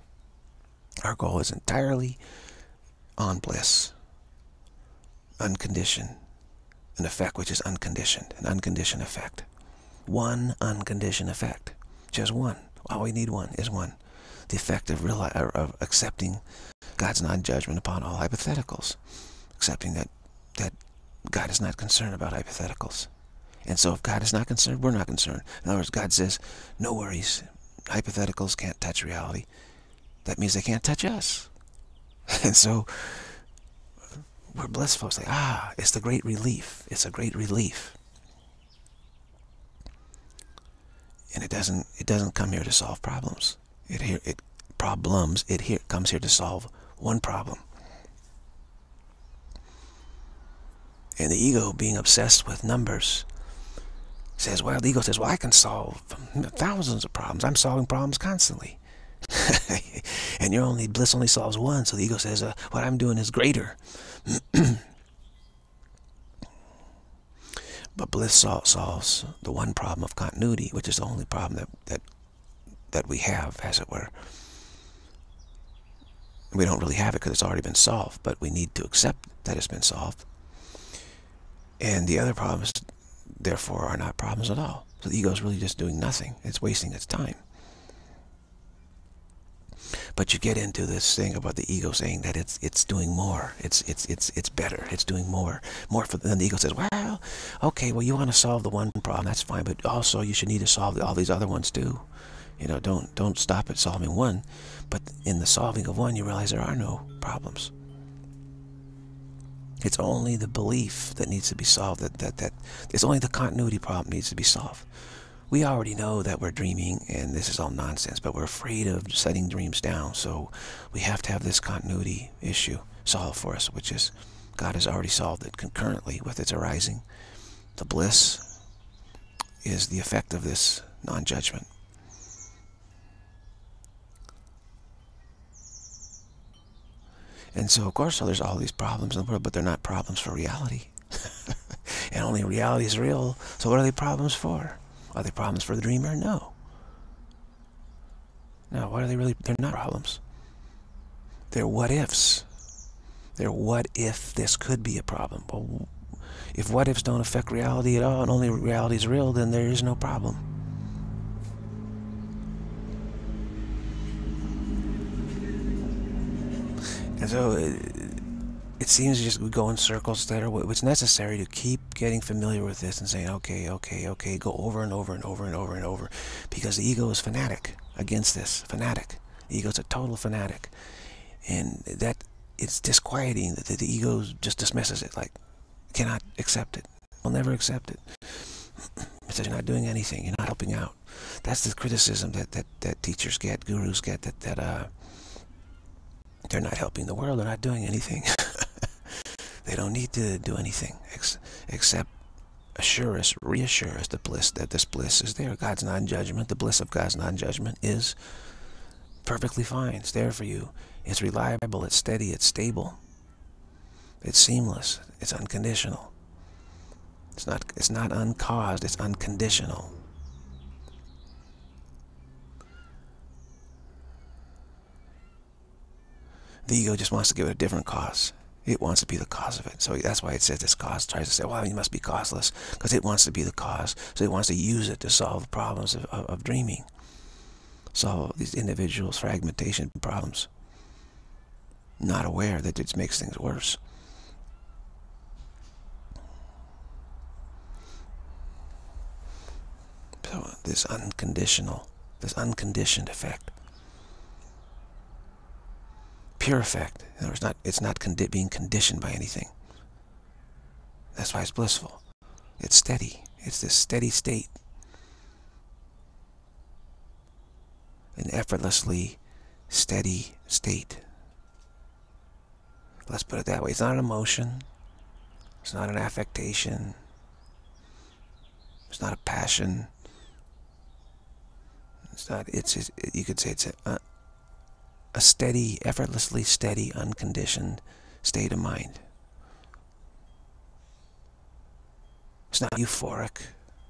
Our goal is entirely on bliss. Unconditioned. An effect which is unconditioned. An unconditioned effect. One unconditioned effect. Just one. All we need one is one. The effect of, real, of accepting God's non-judgment upon all hypotheticals. Accepting that, that God is not concerned about hypotheticals. And so if God is not concerned, we're not concerned. In other words, God says, no worries. Hypotheticals can't touch reality. That means they can't touch us. And so we're blissful. It's like, ah, it's the great relief. It's a great relief. And it doesn't it doesn't come here to solve problems. It here it problems. It here comes here to solve one problem. And the ego, being obsessed with numbers, says, well, the ego says, well, I can solve thousands of problems. I'm solving problems constantly. And your only bliss only solves one. So the ego says, uh, what I'm doing is greater. But bliss sol solves the one problem of continuity, which is the only problem that, that, that we have, as it were. We don't really have it because it's already been solved, but we need to accept that it's been solved. And the other problems, therefore, are not problems at all. So the ego is really just doing nothing. It's wasting its time. But you get into this thing about the ego saying that it's it's doing more. It's it's it's it's better. It's doing more. More for then the ego says, well, okay, well you want to solve the one problem, that's fine, but also you should need to solve all these other ones too. You know, don't don't stop at solving one. But in the solving of one, you realize there are no problems. It's only the belief that needs to be solved. That that that it's only the continuity problem needs to be solved. We already know that we're dreaming and this is all nonsense, but we're afraid of setting dreams down. So we have to have this continuity issue solved for us, which is God has already solved it concurrently with its arising. The bliss is the effect of this non-judgment. And so, of course, so there's all these problems in the world, but they're not problems for reality. And only reality is real. So what are they problems for? Are they problems for the dreamer? No. No, what are they really? They're not problems. They're what ifs. They're what if this could be a problem. Well, If what ifs don't affect reality at all and only reality is real, then there is no problem. And so it, it seems just we go in circles there. It's necessary to keep getting familiar with this and saying, okay, okay, okay, go over and over and over and over and over, because the ego is fanatic against this, fanatic. The ego is a total fanatic. And that, it's disquieting that the ego just dismisses it, like, cannot accept it, will never accept it. It says you're not doing anything, you're not helping out. That's the criticism that, that, that teachers get, gurus get, that, that uh, they're not helping the world, they're not doing anything. They don't need to do anything ex except assure us, reassure us the bliss, that this bliss is there. God's non-judgment, the bliss of God's non-judgment is perfectly fine. It's there for you. It's reliable, it's steady, it's stable. It's seamless, it's unconditional. It's not, it's not uncaused, it's unconditional. The ego just wants to give it a different cause. It wants to be the cause of it. So that's why it says this cause, tries to say, well, you must be causeless, because it wants to be the cause. So it wants to use it to solve problems of, of, of dreaming. Solve these individuals' fragmentation problems. Not aware that it makes things worse. So this unconditional, this unconditioned effect. Pure effect. In other words, not, it's not condi being conditioned by anything. That's why it's blissful. It's steady. It's this steady state. An effortlessly steady state. Let's put it that way. It's not an emotion. It's not an affectation. It's not a passion. It's not, it's, it's you could say it's a, a steady, effortlessly steady, unconditioned state of mind. It's not euphoric.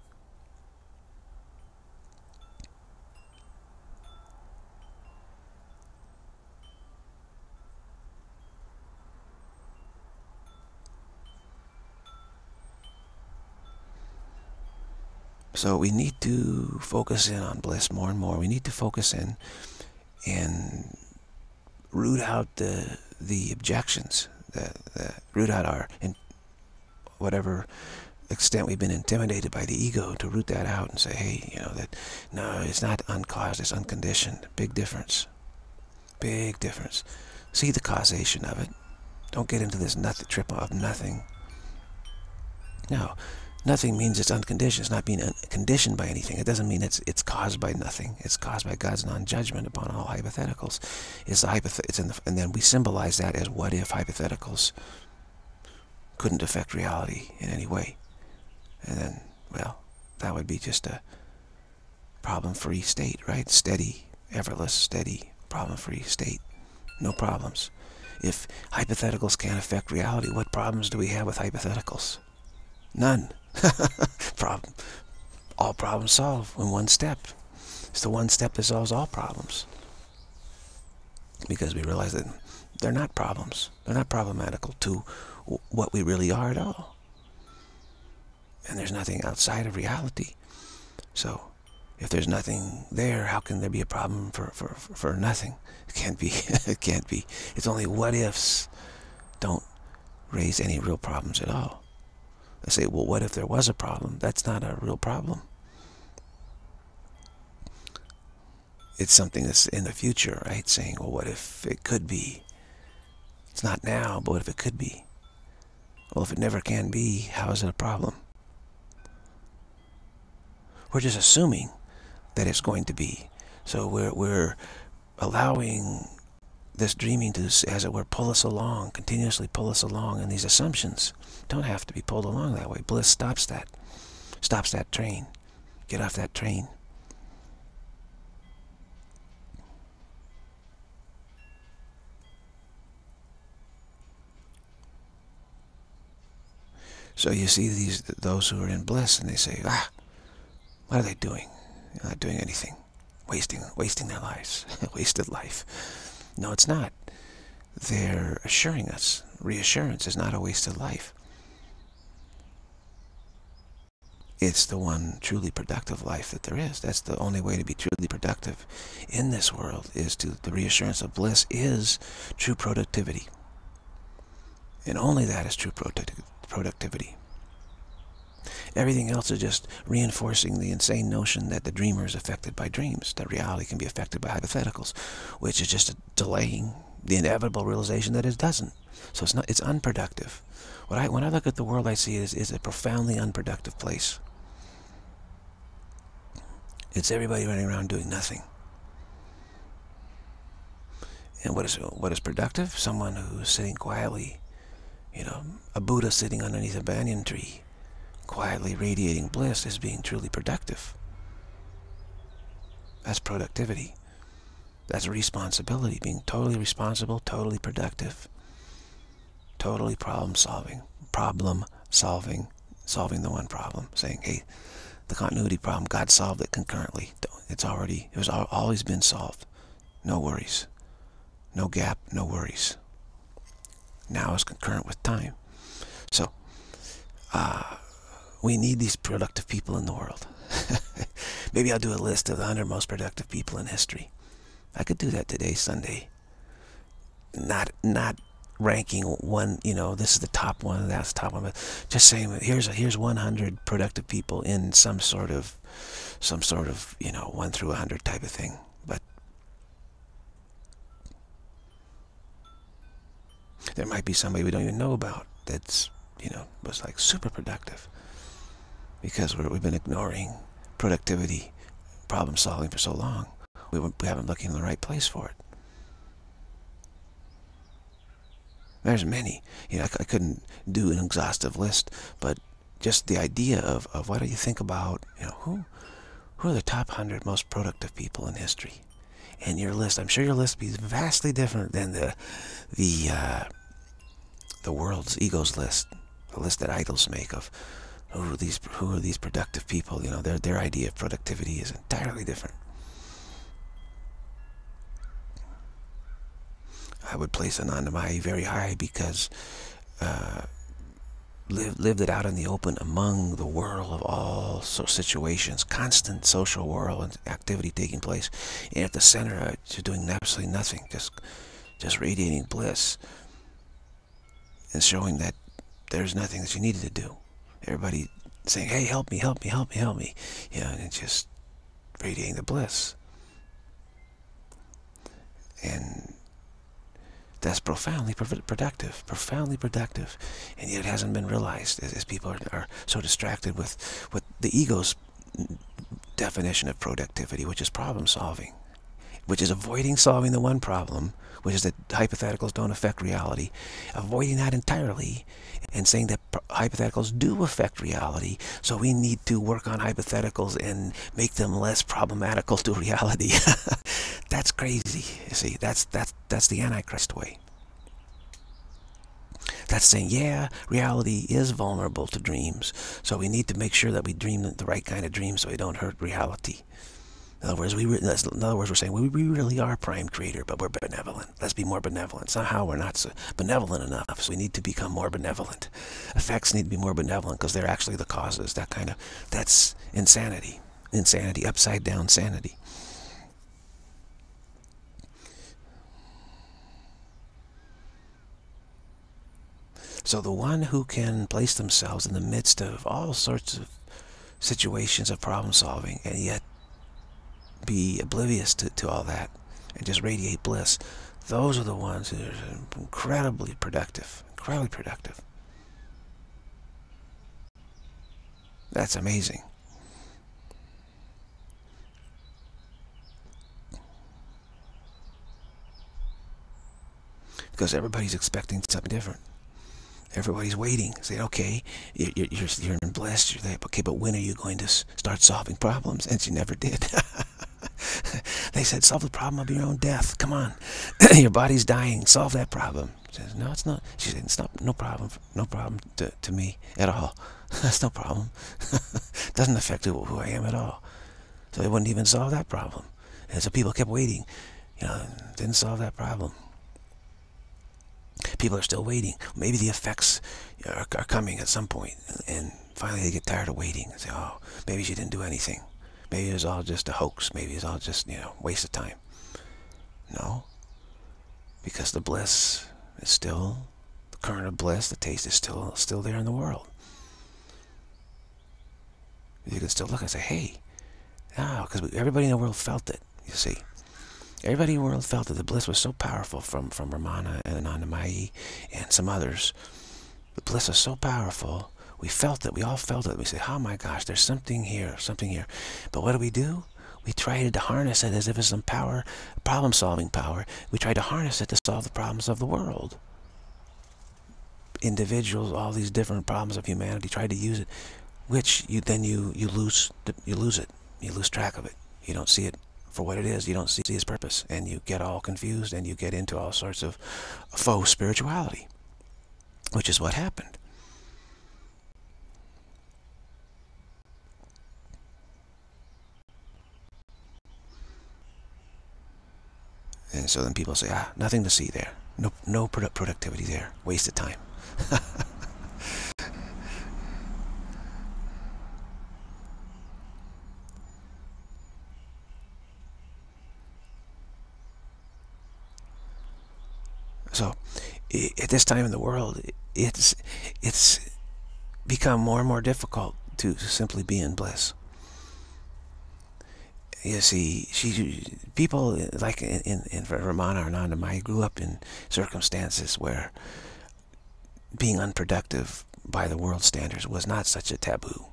So we need to focus in on bliss more and more. We need to focus in and root out the the objections, the, the root out our, in whatever extent we've been intimidated by the ego, to root that out and say, hey, you know, that no, it's not uncaused, it's unconditioned. Big difference. Big difference. See the causation of it. Don't get into this nothing trip of nothing. No. Nothing means it's unconditioned. It's not being conditioned by anything. It doesn't mean it's it's caused by nothing. It's caused by God's non-judgment upon all hypotheticals. It's a hypoth it's in the, and then we symbolize that as what if hypotheticals couldn't affect reality in any way. And then, well, that would be just a problem-free state, right? Steady, effortless, steady, problem-free state. No problems. If hypotheticals can't affect reality, what problems do we have with hypotheticals? None. Problem. All problems solved in one step. It's the one step that solves all problems. Because we realize that they're not problems. They're not problematical to what we really are at all. And there's nothing outside of reality. So, if there's nothing there, how can there be a problem for, for, for nothing? It can't be. It can't be. It's only what ifs don't raise any real problems at all. I say, well, what if there was a problem? That's not a real problem. It's something that's in the future, right? Saying, well, what if it could be? It's not now, but what if it could be? Well, if it never can be, how is it a problem? We're just assuming that it's going to be. So we're, we're allowing this dreaming to, as it were, pull us along, continuously pull us along, and these assumptions don't have to be pulled along that way. Bliss stops that. Stops that train. Get off that train. So you see these those who are in bliss, and they say, ah, what are they doing? They're not doing anything. Wasting, wasting their lives. Wasted life. No, it's not. They're assuring us. Reassurance is not a wasted life. It's the one truly productive life that there is. That's the only way to be truly productive in this world, is to the reassurance of bliss is true productivity. And only that is true product productivity. Everything else is just reinforcing the insane notion that the dreamer is affected by dreams, that reality can be affected by hypotheticals, which is just delaying the inevitable realization that it doesn't. So it's not, it's unproductive. What I, when I look at the world, I see it as, is a profoundly unproductive place. It's everybody running around doing nothing. And what is, what is productive? Someone who's sitting quietly, you know, a Buddha sitting underneath a banyan tree, quietly radiating bliss, is being truly productive. That's productivity. That's responsibility, being totally responsible, totally productive, totally problem solving, problem solving, solving the one problem, saying, hey, the continuity problem, God solved it concurrently. It's already, it was always been solved. No worries. No gap, no worries. Now it's concurrent with time. So, uh, we need these productive people in the world. Maybe I'll do a list of the one hundred most productive people in history. I could do that today, Sunday. Not, not ranking one, you know, this is the top one, that's the top one, but just saying, here's a, here's one hundred productive people in some sort of, some sort of, you know, one through one hundred type of thing. But there might be somebody we don't even know about that's, you know, was like super productive, because we're, we've been ignoring productivity, problem solving for so long. We, we haven't been looking in the right place for it. There's many. You know, I, I couldn't do an exhaustive list, but just the idea of, of what do you think about, you know, who, who are the top one hundred most productive people in history? And your list, I'm sure your list will be vastly different than the, the, uh, the world's egos list, the list that idols make of who are these, who are these productive people. You know, their, their idea of productivity is entirely different. I would place Ananda Mayi very high because uh, lived, lived it out in the open among the whirl of all so situations, constant social whirl and activity taking place. And at the center, uh, just doing absolutely nothing, just, just radiating bliss and showing that there's nothing that you needed to do. Everybody saying, hey, help me, help me, help me, help me. You know, and just radiating the bliss. And that's profoundly productive, profoundly productive, and yet it hasn't been realized as, as people are, are so distracted with, with the ego's definition of productivity, which is problem solving, which is avoiding solving the one problem, which is that hypotheticals don't affect reality, avoiding that entirely, and saying that hypotheticals do affect reality, so we need to work on hypotheticals and make them less problematical to reality. That's crazy. You see, that's that's that's the Antichrist way. That's saying, yeah, reality is vulnerable to dreams, so we need to make sure that we dream the right kind of dreams so we don't hurt reality. In other words, we re in other words, we're saying we, we really are prime creator, but we're benevolent. Let's be more benevolent. Somehow we're not so benevolent enough, so we need to become more benevolent. Effects need to be more benevolent because they're actually the causes. That kind of, that's insanity. Insanity, upside down sanity. So the one who can place themselves in the midst of all sorts of situations of problem solving and yet be oblivious to, to all that and just radiate bliss, those are the ones who are incredibly productive, incredibly productive. That's amazing. Because everybody's expecting something different. Everybody's waiting, saying, okay, you're, you're, you're in bliss, you're there, okay, but when are you going to start solving problems? And she never did. They said, solve the problem of your own death. Come on. Your body's dying. Solve that problem. She says, no, it's not. She said, it's not, no problem. No problem to, to me at all. That's no problem. Doesn't affect who, who I am at all. So they wouldn't even solve that problem. And so people kept waiting. You know, didn't solve that problem. People are still waiting. Maybe the effects are, are coming at some point, and finally they get tired of waiting and say, oh, maybe she didn't do anything. Maybe it was all just a hoax. Maybe it's all just, you know, waste of time. No, because the bliss is still, the current of bliss, the taste is still still there in the world. You can still look and say, hey, ah, because everybody in the world felt it, you see. Everybody in the world felt that the bliss was so powerful from, from Ramana and Anandamayi and some others. The bliss was so powerful. We felt it. We all felt it. We said, oh my gosh, there's something here, something here. But what do we do? We tried to harness it as if it's some power, problem-solving power. We tried to harness it to solve the problems of the world. Individuals, all these different problems of humanity, tried to use it, which you then you you lose you lose it. You lose track of it. You don't see it for what it is. You don't see its purpose, and you get all confused, and you get into all sorts of faux spirituality, which is what happened. And so then people say, ah, nothing to see there. No, no produ productivity there. Waste of time. So, at this time in the world, it's it's become more and more difficult to simply be in bliss. You see, she people like in in, in Ramana or Anandamayi grew up in circumstances where being unproductive by the world standards was not such a taboo.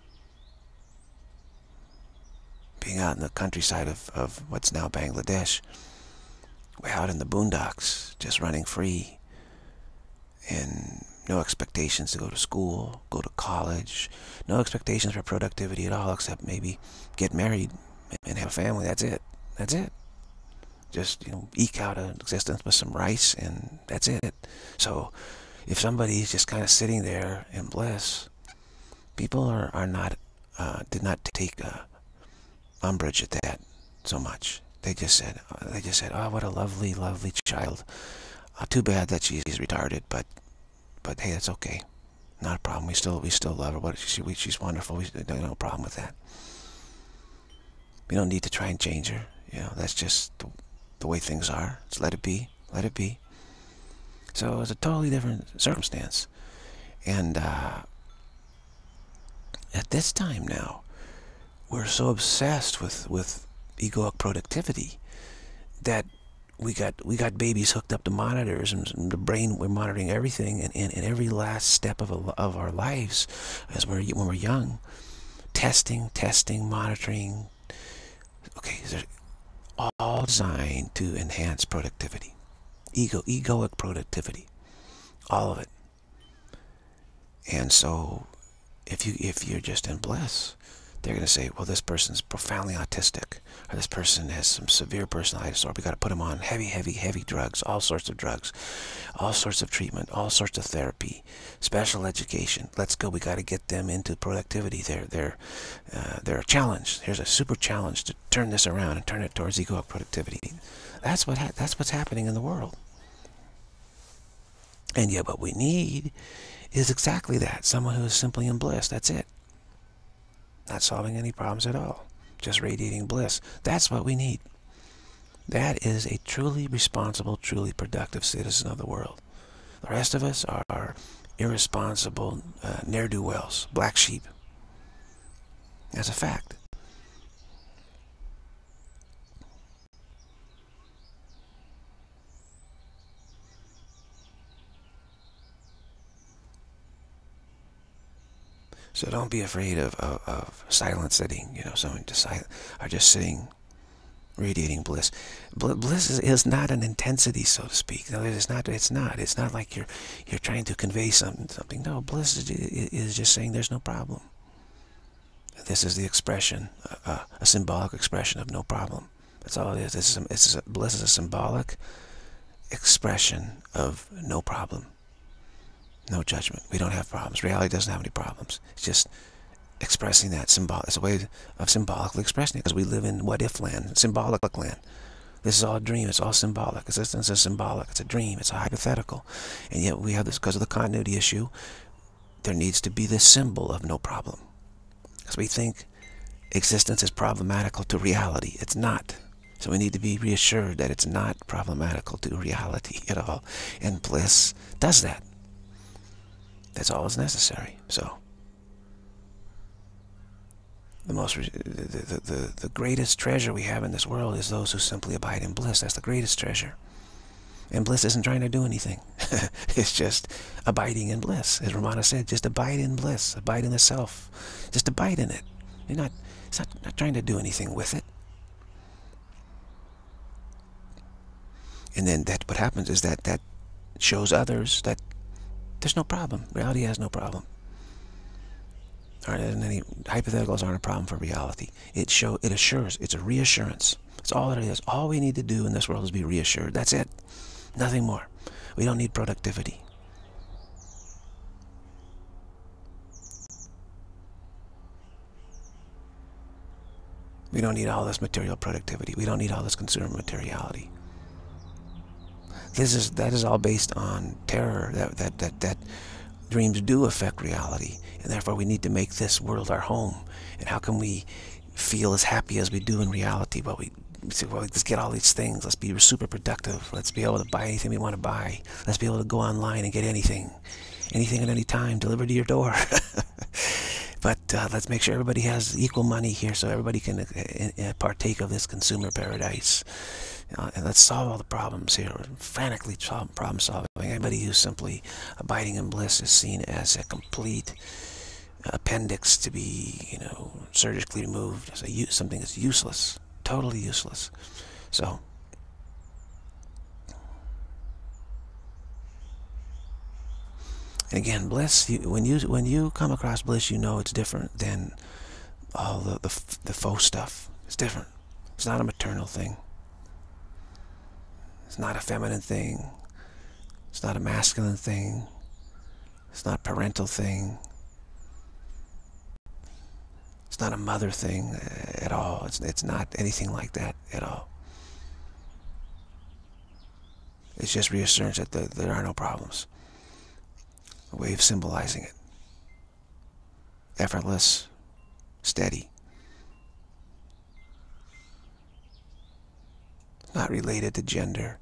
Being out in the countryside of, of what's now Bangladesh, way out in the boondocks, just running free, and no expectations to go to school, go to college, no expectations for productivity at all, except maybe get married and have a family. That's it. That's it. Just, you know, eke out an existence with some rice, and that's it. So if somebody's just kind of sitting there in bliss, people are, are not, uh, did not take uh, umbrage at that so much. They just said, they just said, oh, what a lovely, lovely child. Uh, too bad that she's retarded, but, but hey, that's okay. Not a problem. We still, we still love her. What she, we, she's wonderful. We no problem with that. We don't need to try and change her. You know, that's just the, the way things are. Just let it be. Let it be. So it's a totally different circumstance. And uh, at this time now, we're so obsessed with with egoic productivity that we got we got babies hooked up to monitors, and the brain, we're monitoring everything, and in every last step of a, of our lives as we're when we're young, testing, testing, monitoring. Okay, all designed to enhance productivity, ego, egoic productivity, all of it. And so, if you if you're just in bliss, they're going to say, well, this person's profoundly autistic, or this person has some severe personality disorder. We got to put them on heavy, heavy, heavy drugs, all sorts of drugs, all sorts of treatment, all sorts of therapy, special education. Let's go. We got to get them into productivity. They're they're uh, they're a challenge. Here's a super challenge to turn this around and turn it towards egoic productivity. That's what ha that's what's happening in the world. And yet, what we need is exactly that: someone who is simply in bliss. That's it. Not solving any problems at all, just radiating bliss. That's what we need. That is a truly responsible, truly productive citizen of the world. The rest of us are, are irresponsible uh, ne'er-do-wells, black sheep. That's a fact. So don't be afraid of, of, of silent sitting, you know, someone just silent, or just sitting, radiating bliss. Bl bliss is, is not an intensity, so to speak. No, it's not. It's not. It's not like you're you're trying to convey something. Something. No, bliss is, is just saying there's no problem. This is the expression, uh, a symbolic expression of no problem. That's all it is. This is a, it's a, bliss is a symbolic expression of no problem. No judgment. We don't have problems. Reality doesn't have any problems. It's just expressing that symbol. It's a way of symbolically expressing it, because we live in what-if land, symbolic land. This is all a dream. It's all symbolic. Existence is symbolic. It's a dream. It's a hypothetical. And yet we have this, because of the continuity issue, there needs to be this symbol of no problem. Because we think existence is problematical to reality. It's not. So we need to be reassured that it's not problematical to reality at all. And bliss does that. That's all that's necessary. So the most, the, the, the, the greatest treasure we have in this world is those who simply abide in bliss. That's the greatest treasure. And bliss isn't trying to do anything. It's just abiding in bliss. As Ramana said, just abide in bliss. Abide in the self. Just abide in it. You're not, it's not, not trying to do anything with it. And then that what happens is that that shows others that there's no problem. Reality has no problem. All right, and any hypotheticals aren't a problem for reality. It show it assures. It's a reassurance. That's all that it is. All we need to do in this world is be reassured. That's it. Nothing more. We don't need productivity. We don't need all this material productivity. We don't need all this consumer materiality. This is that is all based on terror. That that that that dreams do affect reality, and therefore we need to make this world our home. And how can we feel as happy as we do in reality? Well, we say, well, let's get all these things. Let's be super productive. Let's be able to buy anything we want to buy. Let's be able to go online and get anything, anything at any time, delivered to your door. But uh, let's make sure everybody has equal money here, so everybody can uh, uh, partake of this consumer paradise. Uh, and let's solve all the problems here. Frantically problem solving. Anybody who's simply abiding in bliss is seen as a complete appendix to be, you know, surgically removed as a something that's useless, totally useless. So, and again, bliss. You, when you when you come across bliss, you know it's different than all the the, the faux stuff. It's different. It's not a maternal thing. It's not a feminine thing. It's not a masculine thing. It's not a parental thing. It's not a mother thing at all. It's, it's not anything like that at all. It's just reassurance that there, there are no problems. A way of symbolizing it. Effortless, steady. Not related to gender.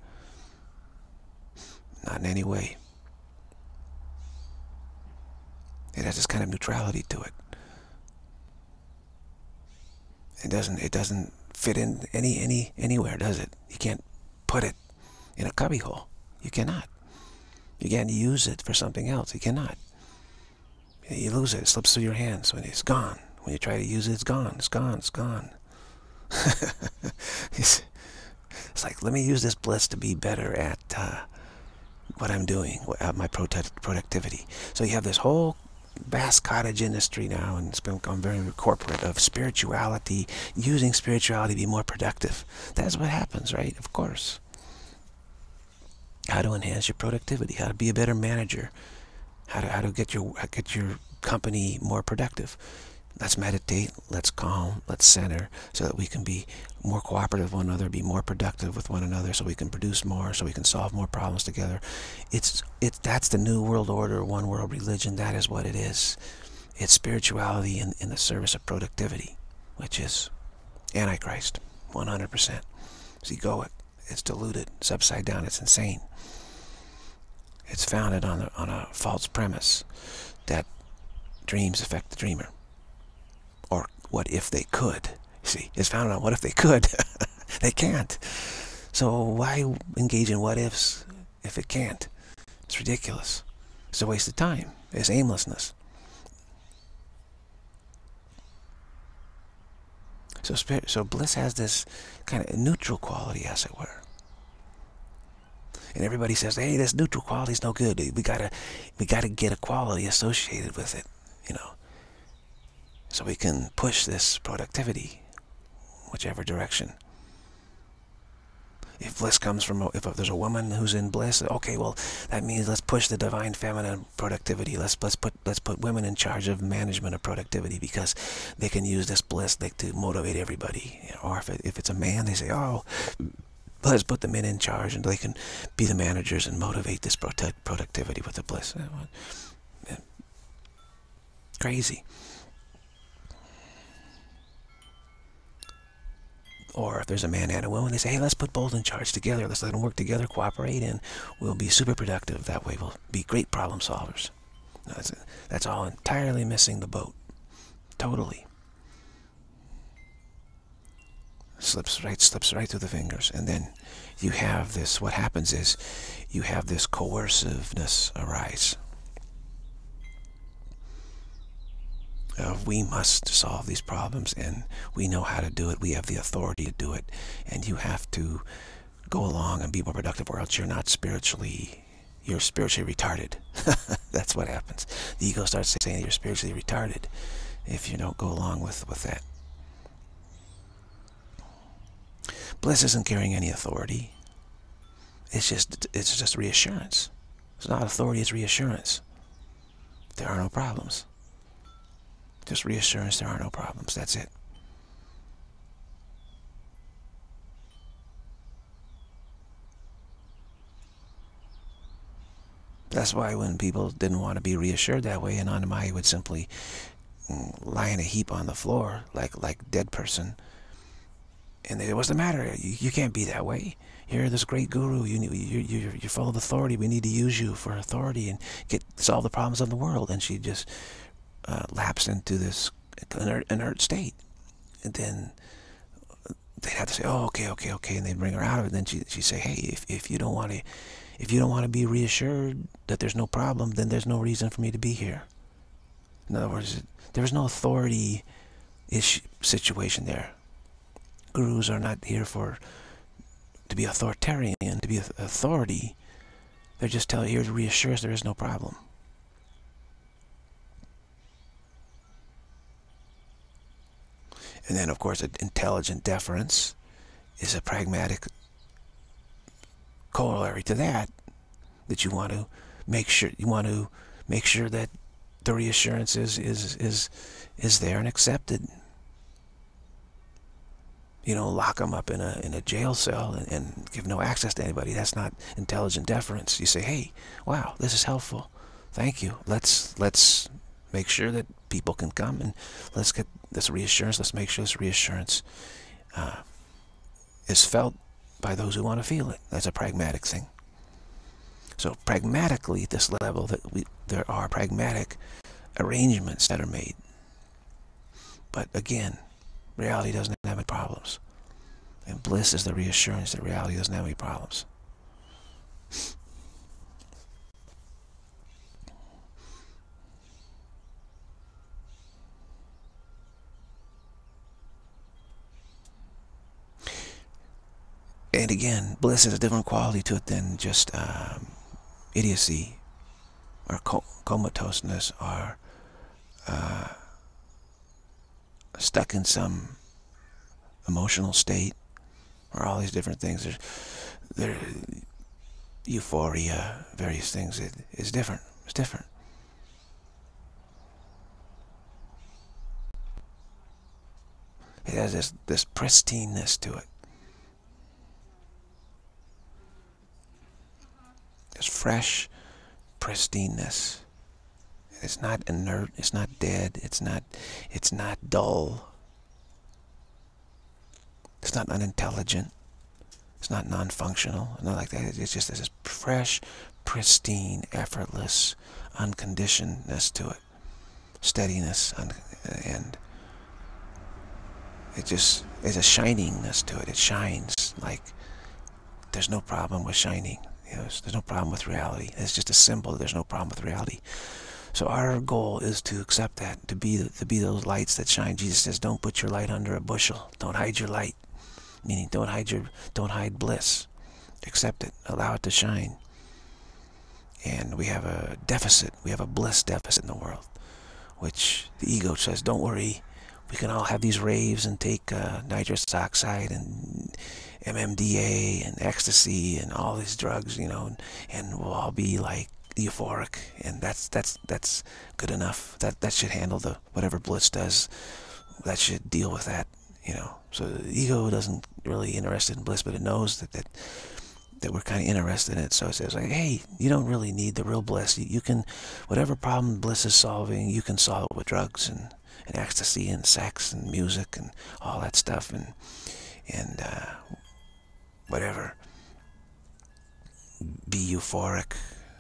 Not in any way. It has this kind of neutrality to it. It doesn't. It doesn't fit in any any anywhere, does it? You can't put it in a cubbyhole. You cannot. You can't use it for something else. You cannot. You lose it. It slips through your hands when it's gone. When you try to use it, it's gone. It's gone. It's gone. it's, it's like, let me use this bliss to be better at uh, what I'm doing, at my product productivity. So you have this whole vast cottage industry now, and it's become very corporate, of spirituality, using spirituality to be more productive. That's what happens, right? Of course. How to enhance your productivity, how to be a better manager, how to how to get your get your company more productive. Let's meditate, let's calm, let's center, so that we can be more cooperative with one another, be more productive with one another, so we can produce more, so we can solve more problems together. It's it's that's the new world order, one world religion. That is what it is. It's spirituality in, in the service of productivity, which is Antichrist, one hundred percent. It's egoic, it's diluted, it's upside down, it's insane. It's founded on a, on a false premise that dreams affect the dreamer. Or what if they could? See, it's founded on what if they could. They can't. So why engage in what ifs if it can't? It's ridiculous. It's a waste of time. It's aimlessness. So spirit, so bliss has this kind of neutral quality, as it were. And everybody says, "Hey, this neutral quality is no good. We gotta, we gotta get a quality associated with it, you know, so we can push this productivity, whichever direction." If bliss comes from, if there's a woman who's in bliss, okay, well, that means let's push the divine feminine productivity. Let's let's put let's put women in charge of management of productivity, because they can use this bliss like to motivate everybody. Or if it, if it's a man, they say, oh, Let's put the men in charge, and they can be the managers and motivate this product productivity with the bliss. Crazy. Or if there's a man and a woman, they say, hey, let's put both in charge together. Let's let them work together, cooperate, and we'll be super productive. That way we'll be great problem solvers. That's, that's all entirely missing the boat. Totally. Slips right, slips right through the fingers. And then you have this, what happens is, you have this coerciveness arise. Of we must solve these problems, and we know how to do it. We have the authority to do it, and you have to go along and be more productive, or else you're not spiritually, you're spiritually retarded. That's what happens. The ego starts saying you're spiritually retarded if you don't go along with with that. Bliss isn't carrying any authority. It's just it's just reassurance. It's not authority, it's reassurance. There are no problems. Just reassurance, there are no problems. That's it. That's why when people didn't want to be reassured that way, Anandamayi would simply lie in a heap on the floor like like dead person. And they, what's the matter? You, you can't be that way. You're this great guru. You, you, you're, you're full of authority. We need to use you for authority and get solve the problems of the world. And she just uh, lapsed into this inert, inert state. And then they'd have to say, "Oh, okay, okay, okay," and they'd bring her out of it. And then she she'd say, "Hey, if if you don't want to, if you don't want to be reassured that there's no problem, then there's no reason for me to be here." In other words, there was no authority issue situation there. Gurus are not here for to be authoritarian, to be authority. They're just telling here to reassure us there is no problem. And then, of course, an intelligent deference is a pragmatic corollary to that. That you want to make sure you want to make sure that the reassurance is is is is there and accepted. You know, lock them up in a in a jail cell and, and give no access to anybody. That's not intelligent deference. You say, "Hey, wow, this is helpful. Thank you. Let's let's make sure that people can come and let's get this reassurance. Let's make sure this reassurance uh, is felt by those who want to feel it." That's a pragmatic thing. So pragmatically, at this level, that we there are pragmatic arrangements that are made. But again, reality doesn't have any problems. And bliss is the reassurance that reality doesn't have any problems. And again, bliss has a different quality to it than just um, idiocy or comatoseness or uh, stuck in some emotional state or all these different things. There's, there, euphoria, various things. It is different. It's different. It has this this pristineness to it. This fresh pristineness. It's not inert, it's not dead, it's not it's not dull. It's not unintelligent. It's not non-functional. Not like that. It's just this fresh, pristine, effortless, unconditionedness to it. Steadiness and it just it's a shiningness to it. It shines like there's no problem with shining. You know, there's no problem with reality. It's just a symbol that there's no problem with reality. So our goal is to accept that, to be to be those lights that shine. Jesus says, "Don't put your light under a bushel. Don't hide your light," meaning don't hide your don't hide bliss. Accept it. Allow it to shine. And we have a deficit. We have a bliss deficit in the world, which the ego says, "Don't worry. We can all have these raves and take uh, nitrous oxide and M M D A and ecstasy and all these drugs, you know, and, and we'll all be like euphoric, and that's that's that's good enough. That that should handle the whatever bliss does. That should deal with that." You know, so the ego doesn't really interested in bliss, but it knows that that, that we're kind of interested in it. So it says, like, hey, you don't really need the real bliss. You, you can, whatever problem bliss is solving, you can solve it with drugs and, and ecstasy and sex and music and all that stuff and and uh, whatever. Be euphoric.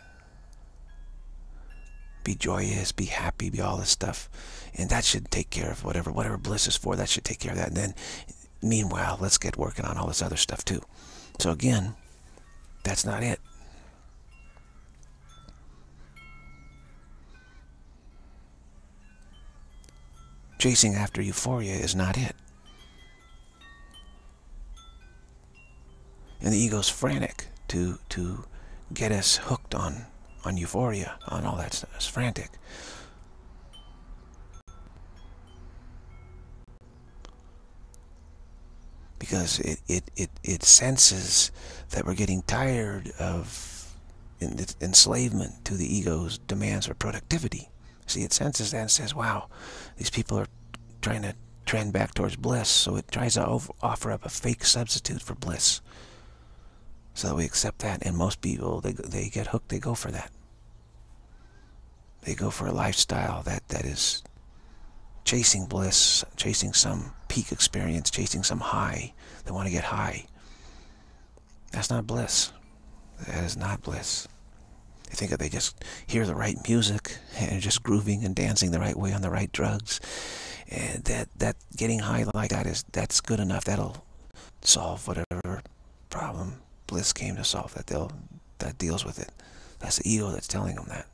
Be joyous, be happy, be all this stuff. And that should take care of whatever whatever bliss is for. That should take care of that. And then, meanwhile, let's get working on all this other stuff too. So again, that's not it. Chasing after euphoria is not it. And the ego's frantic to to get us hooked on on euphoria, on all that stuff. It's frantic. Because it, it, it, it senses that we're getting tired of enslavement to the ego's demands for productivity. See, it senses that and says, wow, these people are trying to trend back towards bliss, so it tries to offer up a fake substitute for bliss. So we accept that, and most people, they, they get hooked, they go for that. They go for a lifestyle that, that is chasing bliss, chasing some peak experience, chasing some high. They want to get high. That's not bliss. That is not bliss. They think if they just hear the right music and just grooving and dancing the right way on the right drugs, and that, that getting high like that is, that's good enough. That'll solve whatever problem bliss came to solve. That they'll that deals with it. That's the ego that's telling them that.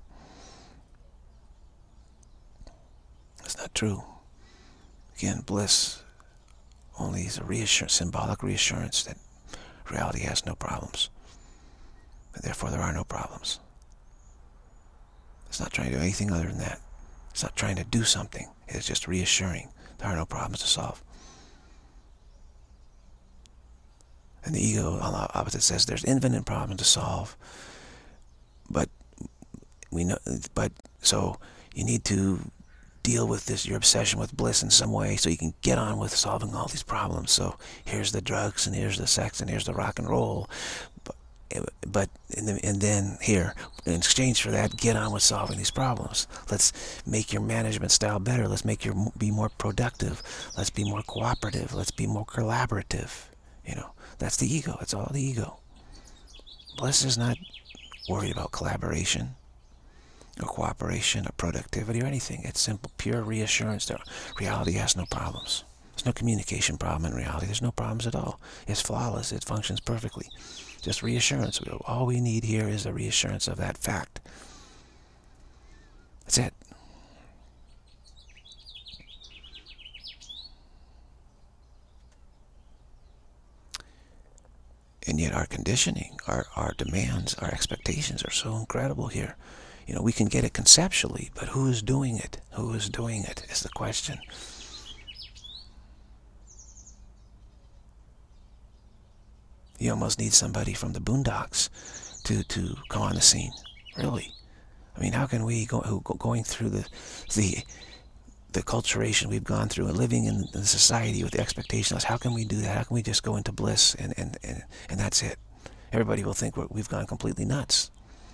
That's not true. Again, bliss only is a reassurance, symbolic reassurance that reality has no problems, and therefore there are no problems. It's not trying to do anything other than that. It's not trying to do something. It's just reassuring there are no problems to solve. And the ego, on the opposite, says there's infinite problems to solve, but we know. But so you need to deal with this, your obsession with bliss in some way, so you can get on with solving all these problems. So here's the drugs, and here's the sex, and here's the rock and roll. But, but and, the, and then here, in exchange for that, get on with solving these problems. Let's make your management style better. Let's make you be more productive. Let's be more cooperative. Let's be more collaborative. You know, that's the ego. It's all the ego. Bliss is not worried about collaboration or cooperation or productivity or anything. It's simple, pure reassurance that reality has no problems. There's no communication problem in reality. There's no problems at all. It's flawless. It functions perfectly. Just reassurance. All we need here is a reassurance of that fact. That's it. And yet our conditioning, our, our demands, our expectations are so incredible here. You know, we can get it conceptually, but who is doing it? Who is doing it is the question. You almost need somebody from the boondocks to, to come on the scene. Really. I mean, how can we, go, who, going through the, the, the culturation we've gone through and living in the society with the expectations, how can we do that? How can we just go into bliss and, and, and, and that's it? Everybody will think we're, we've gone completely nuts.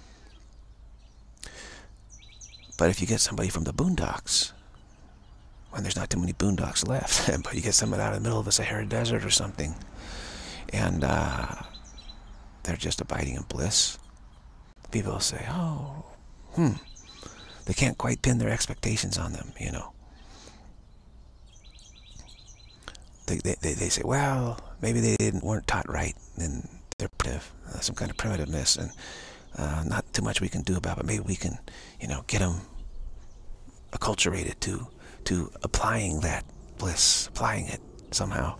But if you get somebody from the boondocks, when there's not too many boondocks left, but you get someone out in the middle of the Sahara Desert or something, and uh, they're just abiding in bliss, people will say, oh, hmm, they can't quite pin their expectations on them, you know. They, they, they, they say, well, maybe they didn't weren't taught right, and they're primitive, uh, some kind of primitiveness, and uh, not too much we can do about it, but maybe we can, you know, get them acculturated to, to applying that bliss, applying it somehow.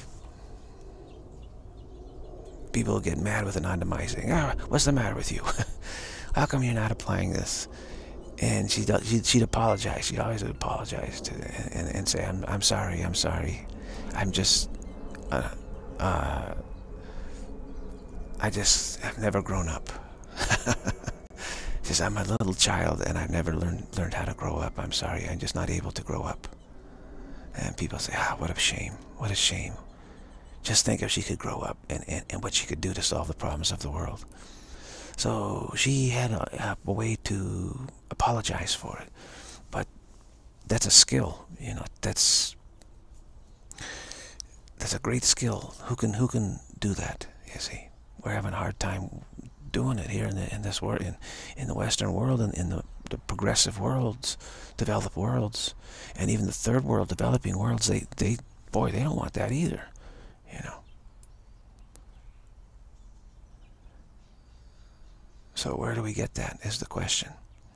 People get mad with an non-demise, saying, ah, what's the matter with you? How come you're not applying this? And she does, she'd, she'd apologize. She'd always apologize to, and, and say, I'm, I'm sorry, I'm sorry. I'm just, uh, uh, I just have never grown up. She says, I'm a little child and I've never learned learned how to grow up. I'm sorry, I'm just not able to grow up. And people say, ah, what a shame, what a shame. Just think if she could grow up and, and, and what she could do to solve the problems of the world. So she had a, a way to apologize for it. But that's a skill, you know, that's that's a great skill. Who can who can do that, you see? We're having a hard time doing it here in the in this world, in, in the Western world, and in the, the progressive worlds, developed worlds, and even the third world developing worlds, they, they boy, they don't want that either, you know. So where do we get that is the question.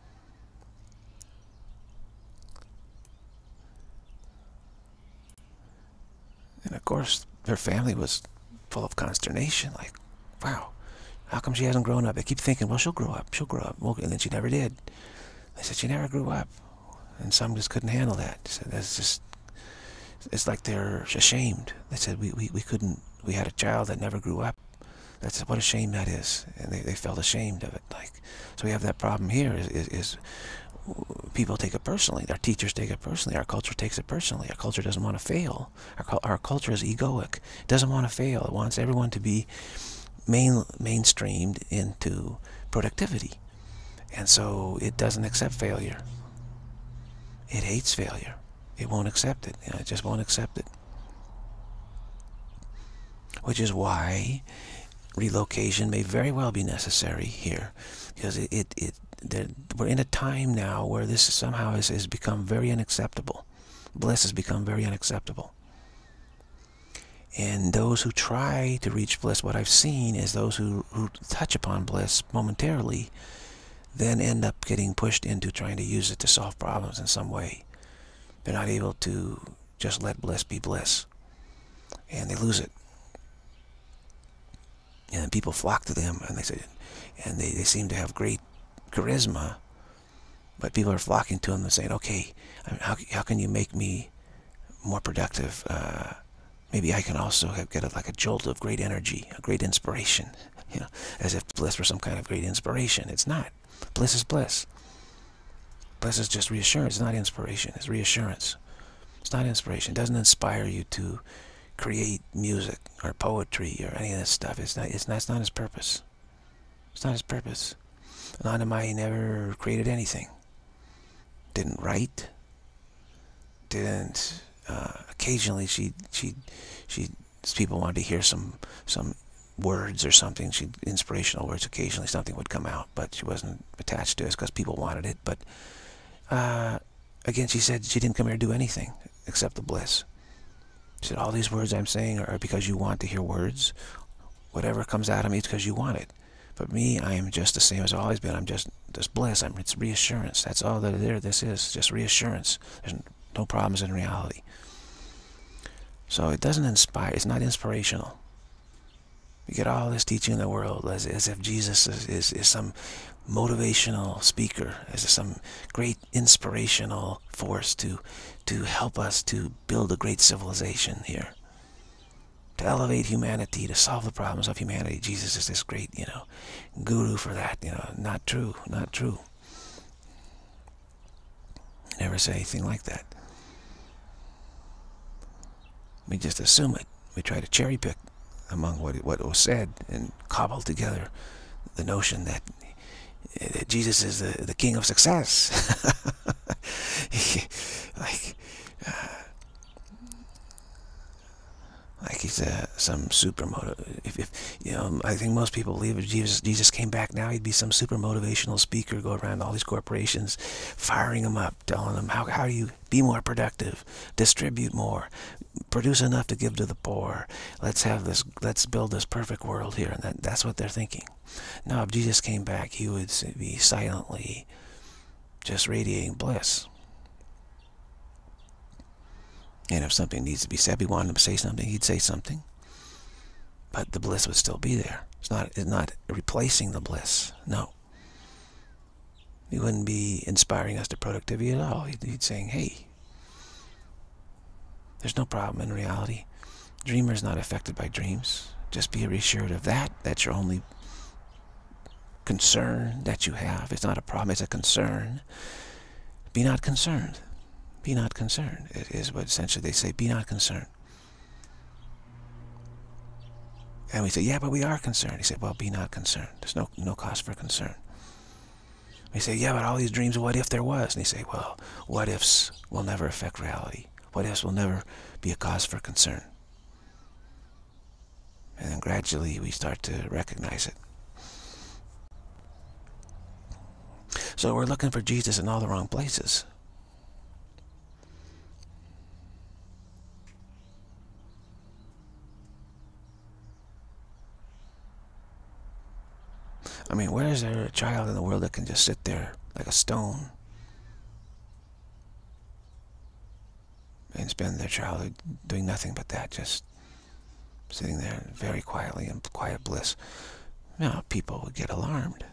And of course, her family was full of consternation, like, wow, how come she hasn't grown up? They keep thinking, well, she'll grow up, she'll grow up. Well, and then she never did. They said she never grew up. And some just couldn't handle that. They said, that's just, it's like they're ashamed. They said, we, we, we couldn't, we had a child that never grew up. That's what a shame that is. And they, they felt ashamed of it. Like, so we have that problem here is, is, is people take it personally. Our teachers take it personally. Our culture takes it personally. Our culture doesn't want to fail. Our, our culture is egoic. It doesn't want to fail. It wants everyone to be main, mainstreamed into productivity. And so it doesn't accept failure. It hates failure. It won't accept it. You know, it just won't accept it. Which is why relocation may very well be necessary here, because it, it, it we're in a time now where this somehow has, has become very unacceptable. Bliss has become very unacceptable. And those who try to reach bliss, what I've seen is those who, who touch upon bliss momentarily then end up getting pushed into trying to use it to solve problems in some way. They're not able to just let bliss be bliss. And they lose it. And people flock to them, and they say, and they, they seem to have great charisma, but people are flocking to them and saying, okay, how, how can you make me more productive? Uh, maybe I can also have, get a, like a jolt of great energy, a great inspiration, you know, as if bliss were some kind of great inspiration. It's not. Bliss is bliss. Bliss is just reassurance. It's not inspiration. It's reassurance. It's not inspiration. It doesn't inspire you to create music or poetry or any of that stuff. It's not. It's not. It's not his purpose. It's not his purpose. Nanda Mai never created anything. Didn't write. Didn't. Uh, occasionally, she she she. People wanted to hear some some words or something. She inspirational words. Occasionally, something would come out, but she wasn't attached to it because people wanted it. But uh, again, she said she didn't come here to do anything except the bliss. She said, all these words I'm saying are because you want to hear words. Whatever comes out of me, it's because you want it. But me, I am just the same as I've always been. I'm just this bliss. I'm, it's reassurance. That's all that there. This is just reassurance. There's no problems in reality. So it doesn't inspire. It's not inspirational. You get all this teaching in the world as, as if Jesus is, is, is some motivational speaker, as some great inspirational force to to help us to build a great civilization here, to elevate humanity, to solve the problems of humanity. Jesus is this great, you know, guru for that. You know, not true, not true. Never say anything like that. We just assume it. We try to cherry pick among what what was said and cobble together the notion that, that Jesus is the the king of success. like, uh, like he's uh, some super motiv. If, if you know, I think most people believe if Jesus Jesus came back now, he'd be some super motivational speaker, go around all these corporations, firing them up, telling them how how do you be more productive, distribute more, produce enough to give to the poor. Let's have this. Let's build this perfect world here, and that, that's what they're thinking. Now, if Jesus came back, he would be silently just radiating bliss. And if something needs to be said, we wanted him to say something, he'd say something. But the bliss would still be there. It's not. It's not replacing the bliss. No. He wouldn't be inspiring us to productivity at all. He'd, he'd saying, "Hey, there's no problem in reality. Dreamer's not affected by dreams. Just be reassured of that. That's your only concern that you have. It's not a problem, it's a concern. Be not concerned. Be not concerned. It is what essentially they say, be not concerned. And we say, yeah, but we are concerned. He said, well, be not concerned. There's no, no cause for concern. We say, yeah, but all these dreams, what if there was? And he say, well, what ifs will never affect reality. What ifs will never be a cause for concern. And then gradually we start to recognize it. So we're looking for Jesus in all the wrong places. I mean, where is there a child in the world that can just sit there like a stone and spend their childhood doing nothing but that, just sitting there very quietly in quiet bliss? Now, people would get alarmed.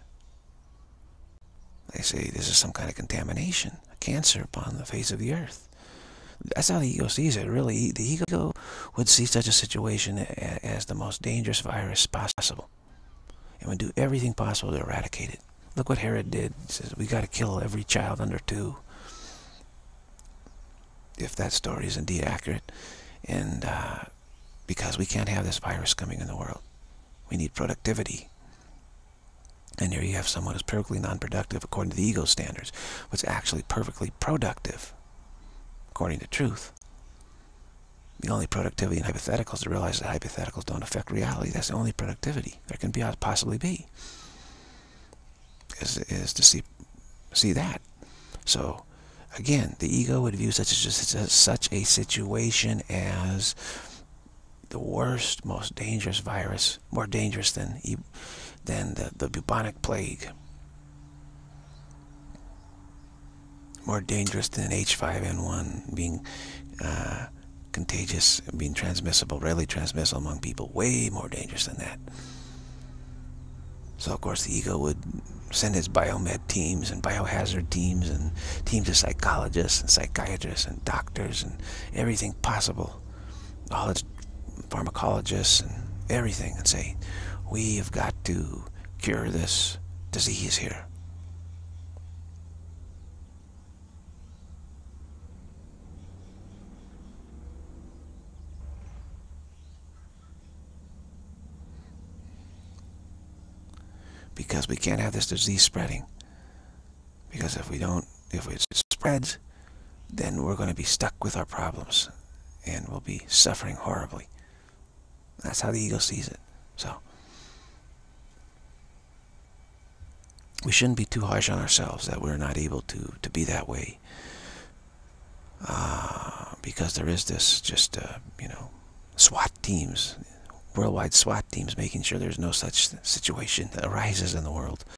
They say this is some kind of contamination, a cancer upon the face of the earth. That's how the ego sees it, really. The ego would see such a situation as the most dangerous virus possible, and would do everything possible to eradicate it. Look what Herod did. He says, we got to kill every child under two, if that story is indeed accurate. And uh, because we can't have this virus coming in the world. We need productivity. And here you have someone who's perfectly non-productive according to the ego standards, what's actually perfectly productive according to truth. The only productivity in hypotheticals is to realize that hypotheticals don't affect reality. That's the only productivity there can be, possibly be, is, is to see see that. So again, the ego would view such a, such a situation as the worst, most dangerous virus, more dangerous than than the, the bubonic plague, more dangerous than H five N one being uh, contagious, being transmissible, readily transmissible among people, way more dangerous than that. So of course the ego would send its biomed teams and biohazard teams and teams of psychologists and psychiatrists and doctors and everything possible, all its pharmacologists and everything, and say, we have got to cure this disease here. Because we can't have this disease spreading. Because if we don't, if it spreads, then we're going to be stuck with our problems and we'll be suffering horribly. That's how the ego sees it. So we shouldn't be too harsh on ourselves that we're not able to, to be that way. Uh, because there is this just, uh, you know, SWAT teams, worldwide SWAT teams, making sure there's no such situation that arises in the world.